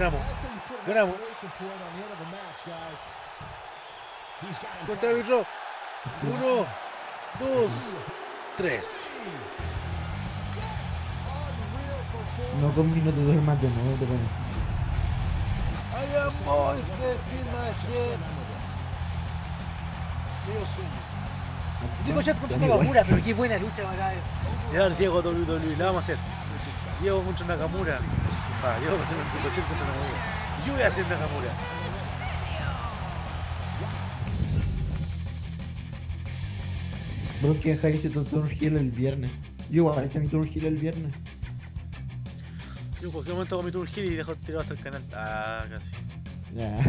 Cuenta de Virro. 1, 2, 3. No con no te duermas de nuevo, te pones. I am Moises Imagen. Dios sueño. Ricochet contra Nakamura, pero qué buena lucha acá es. Le da el Diego WWE, la vamos a hacer. Diego contra Nakamura. Diego contra Ricochet contra Nakamura. Yo voy a hacer Nakamura. Bro, que Harry se trató un heal el viernes. Yo igual hice mi turn heal el viernes. Yo en cualquier momento hago mi turn here y dejo tirado hasta el canal. Ah, casi. Ya.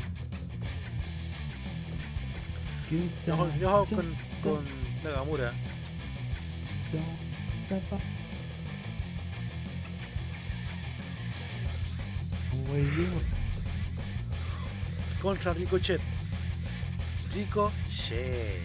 Yo hago con Nakamura. Contra Ricochet. Ricochet.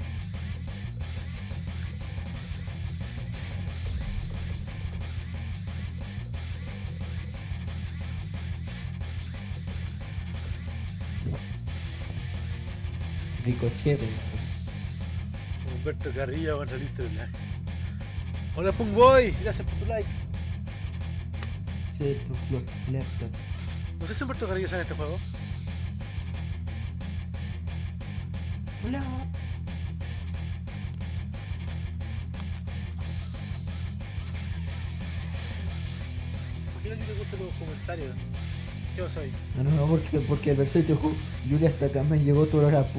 Ricochet. Humberto Carrillo contra Lister Black. Hola Punk Boy, gracias por tu like. No sé si Humberto Carrillo sale en este juego. Hola. ¿Por qué no le gustan los comentarios? ¿Qué vas ahí? No, porque el verso Julia hasta acá me llegó tu hora.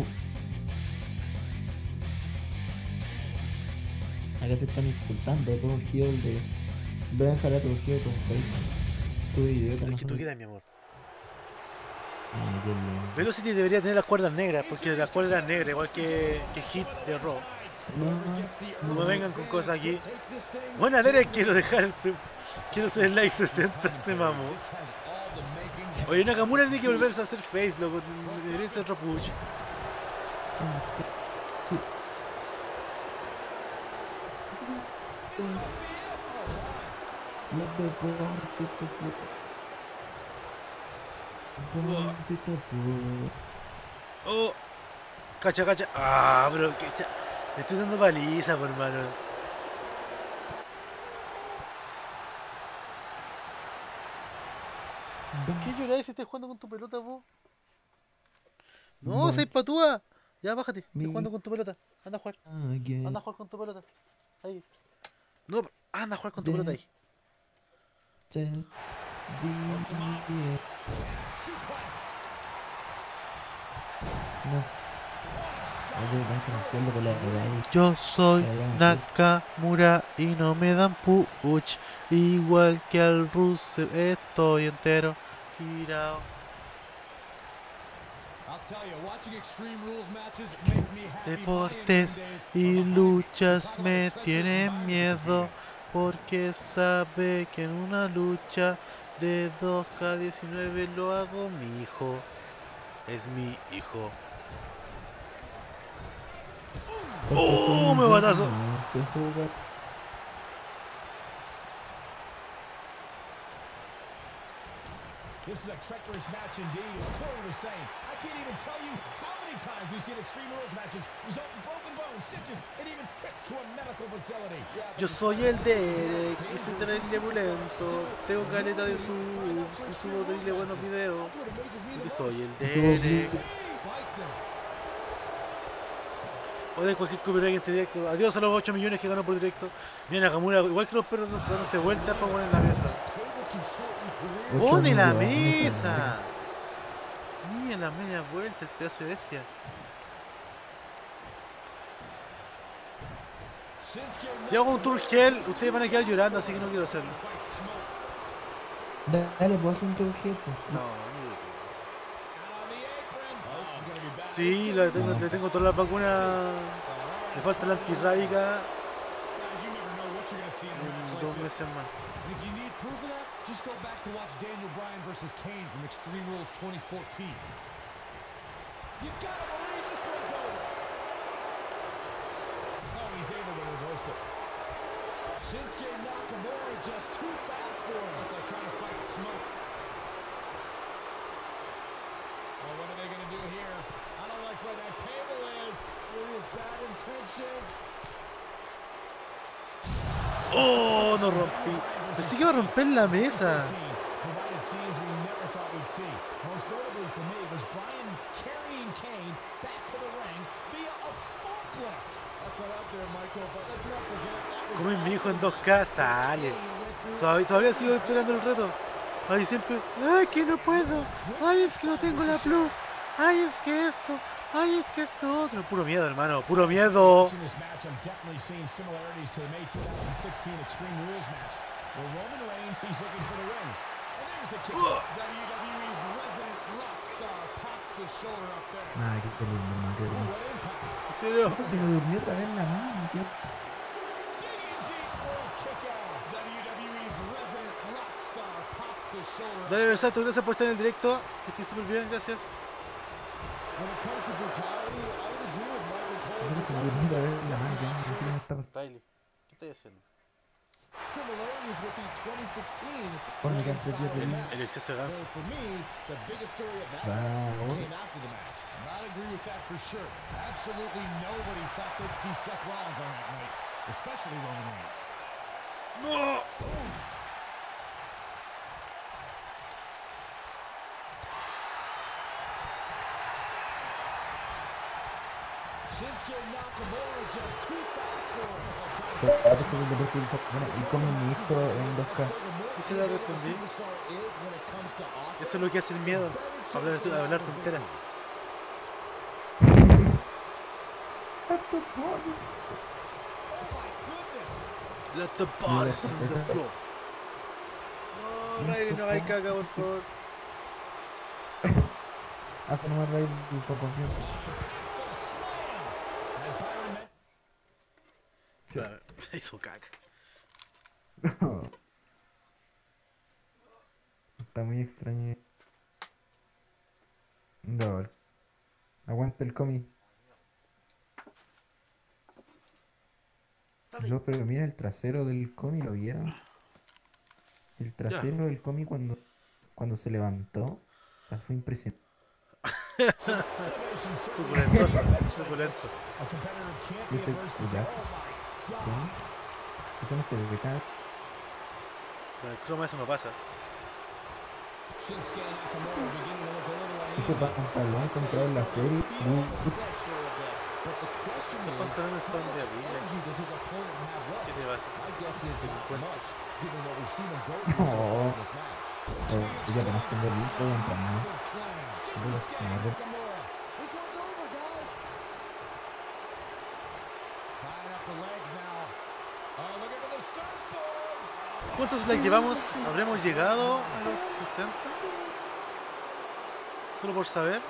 Acá se están insultando, todo un heal de. Voy a dejar a tu heal con Facebook. Tu idiota. Es que tú quieras, mi amor. Ah, qué lindo. Velocity debería tener las cuerdas negras, porque las cuerdas negras, igual que Hit de Raw. No me vengan con cosas aquí. Buena Derek, quiero dejar esto. Quiero ser el like 60, se mamó. Oye, Nakamura tiene que volverse a hacer face, loco. Debería ser otro push. Oh, cacha. Ah, bro, que me estoy dando paliza, por hermano. ¿Qué lloráis si estás jugando con tu pelota, vos? No, seis patúa. Ya, bájate. Estoy jugando con tu pelota. Anda a jugar. Anda a jugar con tu pelota. Ahí. No, anda a jugar con tu pelota ahí. Yo soy Nakamura y no me dan puch. Igual que al Russell estoy entero girado. Deportes y luchas me tienen miedo porque sabe que en una lucha de 2K19 lo hago mi hijo. Es mi hijo. ¡Oh, me batazo! This is a treacherous match indeed, as Corey was saying. I can't even tell you how many times we've seen Extreme Rules matches result in broken bones, stitches, and even trips to a medical facility. Yo soy el Derek y soy terrible pulento. Tengo caleta de subs y subo terrible buenos videos. Yo soy el Derek. O de cualquier copyright en este directo. Adiós a los 8 millones que ganó por directo. Mira Nakamura, igual que los perros dándose vueltas para poner la mesa. ¡Pone la mesa! Mira la media vuelta, el pedazo de bestia. Si hago un tour gel, ustedes van a quedar llorando, así que no quiero hacerlo. Dale, puedo hacer un turquete. No, sí, le tengo todas las vacunas. Me falta la antirrábica en 2 meses más. And if you need proof of that, just go back to watch Daniel Bryan versus Kane from Extreme Rules 2014. You gotta believe this one's over. Oh, he's able to reverse it. Shinsuke Nakamura just too fast for him. It's like trying to fight smoke. Well, what are they gonna do here? I don't like where that table is. With his bad intentions. ¡Oh! No rompí. Pensé que iba a romper la mesa. Provided scenes we never thought we'd see. Most notably for me was Bryan carrying Kane back to the ring via a forklift. That's right out there, Michael, but let's not forget that was Como mi hijo en 2K sale. Todavía sigo esperando el reto. Ay, siempre. Ay, que no puedo. Ay, es que no tengo la plus. Ay, es que esto. Ay, es que esto otro. Puro miedo, hermano. Puro miedo. Watching this match, I'm definitely seeing similarities to the May 2016 Extreme Rules match, where Roman Reigns, he's looking for the win. And there's the kick. WWE's resident rock star pops the shoulder up there. Ay, qué lindo, man, qué lindo. What impact. ¿En serio? Se me durmió otra vez la mano, tío. Digging deep for a kick out. WWE's resident rock star pops the shoulder up. Dale, Versato, gracias por estar en el directo. Que estoy súper bien, gracias. When it comes to brutality, I would agree with Michael Cole. Se me durmió otra vez la mano, tío. No sé qué me está pasando. Riley, ¿qué estás haciendo? Similarities with the 2016 Ponme que antes de match. El exceso de ganso. So for me, the biggest story of that Bravo. came after the match. And I'd agree with that for sure. Absolutely nobody thought they'd see Seth Rollins on that night, especially Roman Reigns. ¡No! Shinsuke Nakamura just too fast for him. Se va a recibir el deporte del pop. Bueno, y con mi ministro en 2K. Sí se la respondí. Eso es lo que hace el miedo. Hablar tontera. Let the bodies in the floor. No, Riley, no hay caca, por favor. Hace nomás Riley con confianza. Claro, hizo caca. Está muy extraño. No, aguanta el cómic. No, pero mira el trasero del cómic, ¿lo vieron? El trasero del cómic cuando se levantó, o sea, fue impresionante. Suculento, suculento. Y ese cuyazo, ¿cómo? Eso no se ve cada... Con el croma eso no pasa. Ese pantalón comprado en la feria, no, Los pantalones son de abril. ¿Qué te pasa? no. Ya tenés que ver listo y entrar, ¿no? ¿Cuántos likes llevamos? ¿Habremos llegado a los 60? Solo por saber.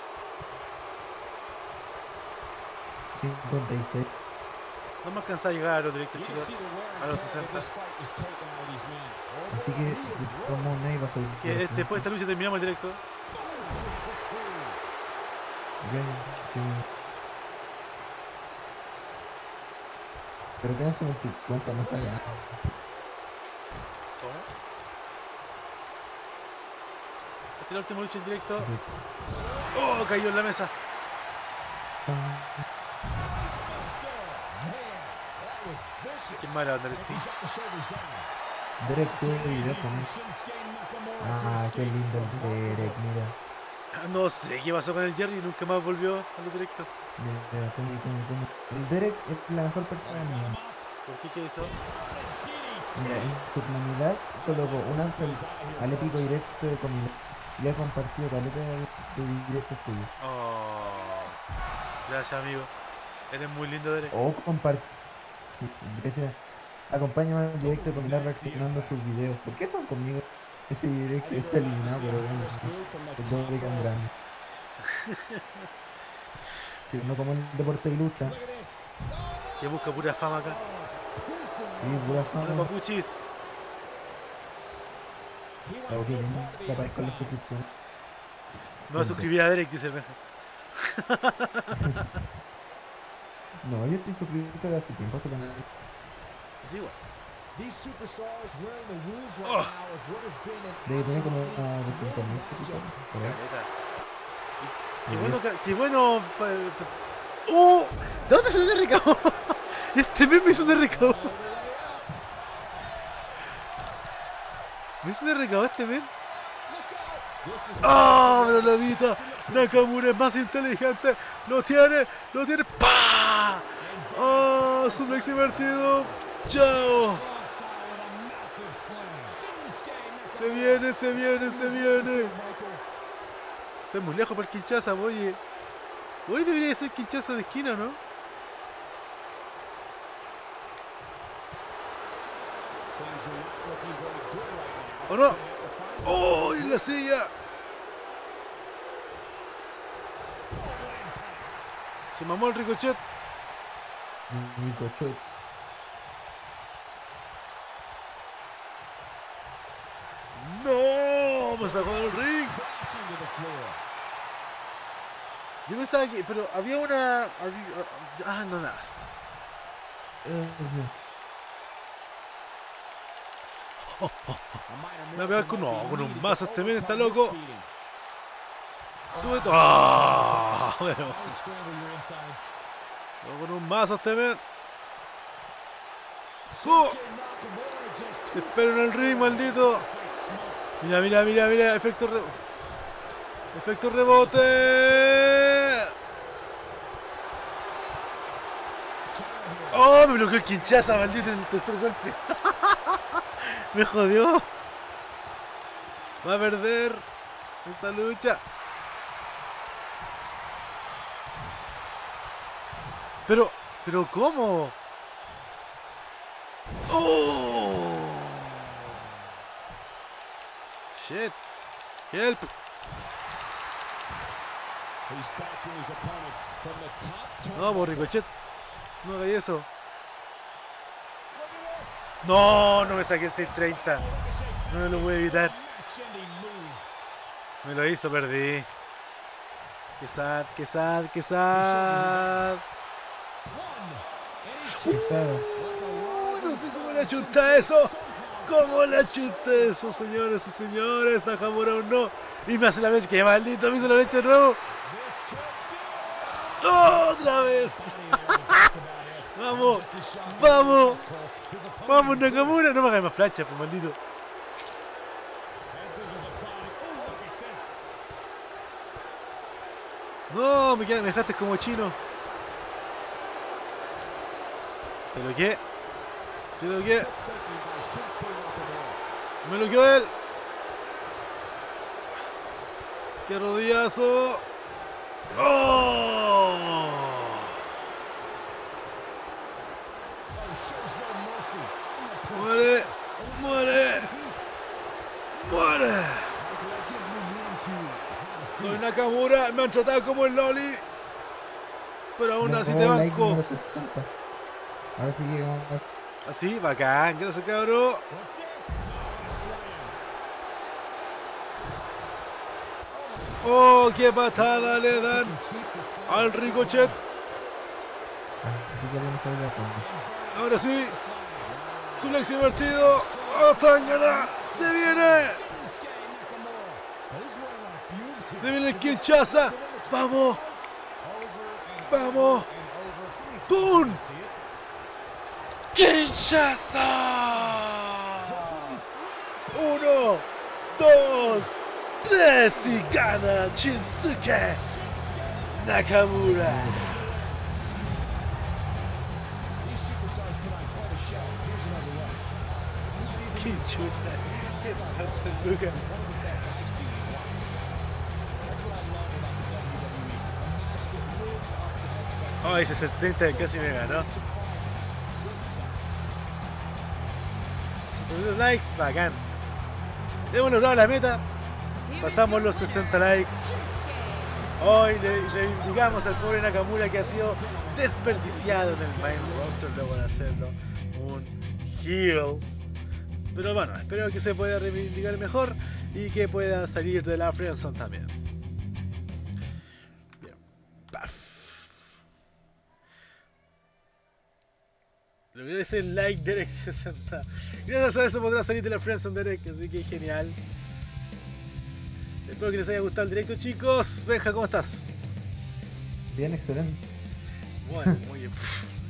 56. No me alcanza a llegar a los directos, chicos. A los 60. Así que como nadie va a salir. Que después de esta lucha terminamos el directo. Pero que hacen que cuenta no sale nada. ¿Cómo? Esta es la última lucha en directo. Oh, cayó en la mesa. Qué mala onda el Steve. Derek sube video con eso. Ah, qué lindo el Derek, mira. No sé qué pasó con el Jerry, nunca más volvió a los directos. Mira, como. El Derek es la mejor persona del mundo. ¿Por qué? ¿Qué hizo? Mira, en su comunidad colocó un ansel al épico directo de comida. Y ha compartido caleta de directos tuyos. Oh, gracias amigo. Eres muy lindo, Derek. O compartir. Acompáñame al directo con Milar reaccionando a sus videos. ¿Por qué están conmigo? Ese directo está eliminado, pero bueno, el doble tan grande. Sí, no como el deporte y lucha. Que busca pura fama acá. Sí, pura Hola, fama. papuchis. Claro que no le aparezca la suscripción. Me voy a suscribir a Derek, dice el Benja. No, yo estoy suscrito de hace tiempo a su canal. Sí, igual. Oh. Debe tener como 200.000 suscriptores. Por ahí. Qué bueno. ¡Oh! ¿De dónde salió de recabo? Este meme hizo de recabo. ¿Me hizo de recabo este meme? ¡Ah! ¡Oh, la vida! Nakamura es más inteligente. ¡Lo tiene! ¡Pah! ¡Oh! ¡Suplex invertido! ¡Chao! Se viene. Estoy muy lejos para el Kinshasa, oye. Hoy debería ser Kinshasa de esquina, ¿no? ¿O no? ¡Oh! ¡En la silla! Se mamó el Ricochet. Ricochet. ¡No! Me sacó del ring. Yo pensaba que... Pero había una... Ah, no, nada. Me voy a pegar con un mazo este men, está loco. Sube todo. ¡Ah! Bueno. Con un mazo este men. ¡Oh! Te espero en el ring, maldito. Mira. Efecto rebote. Oh, me bloqueó el Kinshasa, maldito, en el tercer golpe. Me jodió. Va a perder esta lucha. Pero ¿cómo? Oh. Shit. Help. No, por Ricochet. No hagáis eso. No me saqué el 630. No me lo voy a evitar. Me lo hizo, perdí. Qué sad. No sé cómo le achunta eso. Señores y señores? Nakamura aún no. Y me hace la leche. ¡Qué maldito! Me hizo la leche de nuevo. ¡Otra vez! ¡Vamos, Nakamura! No me hagas más planchas, pues maldito. No, me dejaste como chino. ¿Pero qué? ¿Sí lo que? Me lo quedó él. ¡Qué rodillazo! ¡Oh! ¡Muere! Soy Nakamura, me han tratado como el Loli. Pero aún así te banco. Ahora sí llegamos. Así, bacán, gracias cabrón. Oh, qué patada le dan al Ricochet. Ahora sí. Suplex invertido. ¡Oh, Tangana! ¡Se viene! Se viene el Kinshasa. ¡Vamos! ¡Vamos! ¡Pum! ¡Kinshasa! 1, 2, 3 y gana Shinsuke Nakamura. ¡Qué chucha! ¡Qué tanto Luca! Oh, ese es el 30 casi me ganó. 50 likes, bacán. Hemos logrado la meta. Pasamos los 60 likes. Hoy le reivindicamos al pobre Nakamura que ha sido desperdiciado en el main roster luego de hacerlo un heel. Pero bueno, espero que se pueda reivindicar mejor y que pueda salir de la friendzone también. Bien. Paf. Logré ese like Derek 60. Gracias a eso podrá salir de la friendzone Derek, así que genial. Espero que les haya gustado el directo, chicos. Benja, ¿cómo estás? Bien, excelente. Bueno, muy bien.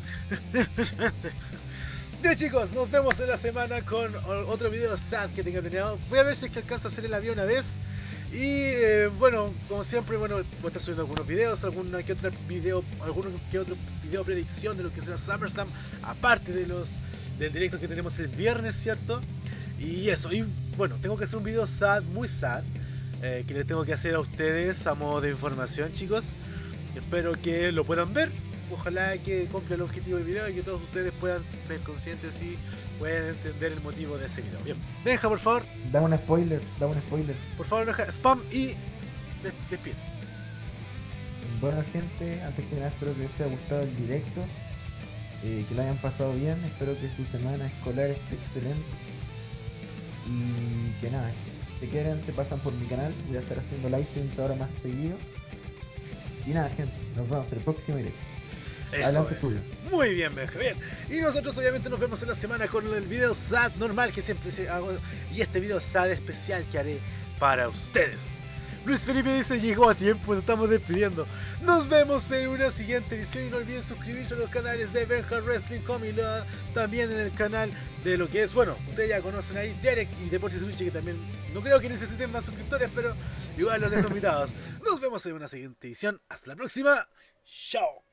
Bien, chicos, nos vemos en la semana con otro video sad que tenga planeado. Voy a ver si es que alcanzo a hacer el avión una vez. Y bueno, como siempre, bueno, voy a estar subiendo algunos videos, alguno que otro video predicción de lo que será SummerSlam, aparte de del directo que tenemos el viernes, ¿cierto? Y eso, y bueno, tengo que hacer un video sad, muy sad, que les tengo que hacer a ustedes a modo de información, chicos. Espero que lo puedan ver. Ojalá que cumpla el objetivo del video y que todos ustedes puedan ser conscientes y puedan entender el motivo de ese video. Bien, Benja, por favor. Dame un spoiler, dame un spoiler. Por favor, Benja, spam y despide. Bueno, gente, antes que nada espero que les haya gustado el directo, que lo hayan pasado bien, espero que su semana escolar esté excelente y que nada, si quieren se pasan por mi canal, voy a estar haciendo live streams ahora más seguido. Y nada, gente, nos vemos en el próximo directo. Eso Adelante, es. Julio. Muy bien, Benja, bien. Y nosotros obviamente nos vemos en la semana con el video sad normal que siempre hago y este video sad especial que haré para ustedes. Luis Felipe dice, llegó a tiempo, nos estamos despidiendo. Nos vemos en una siguiente edición y no olviden suscribirse a los canales de Benja Wrestling Comedy, también en el canal de lo que es, bueno, ustedes ya conocen ahí, Derek y Deportes Lucha, que también no creo que necesiten más suscriptores, pero igual los dejo invitados. Nos vemos en una siguiente edición. Hasta la próxima. Chao.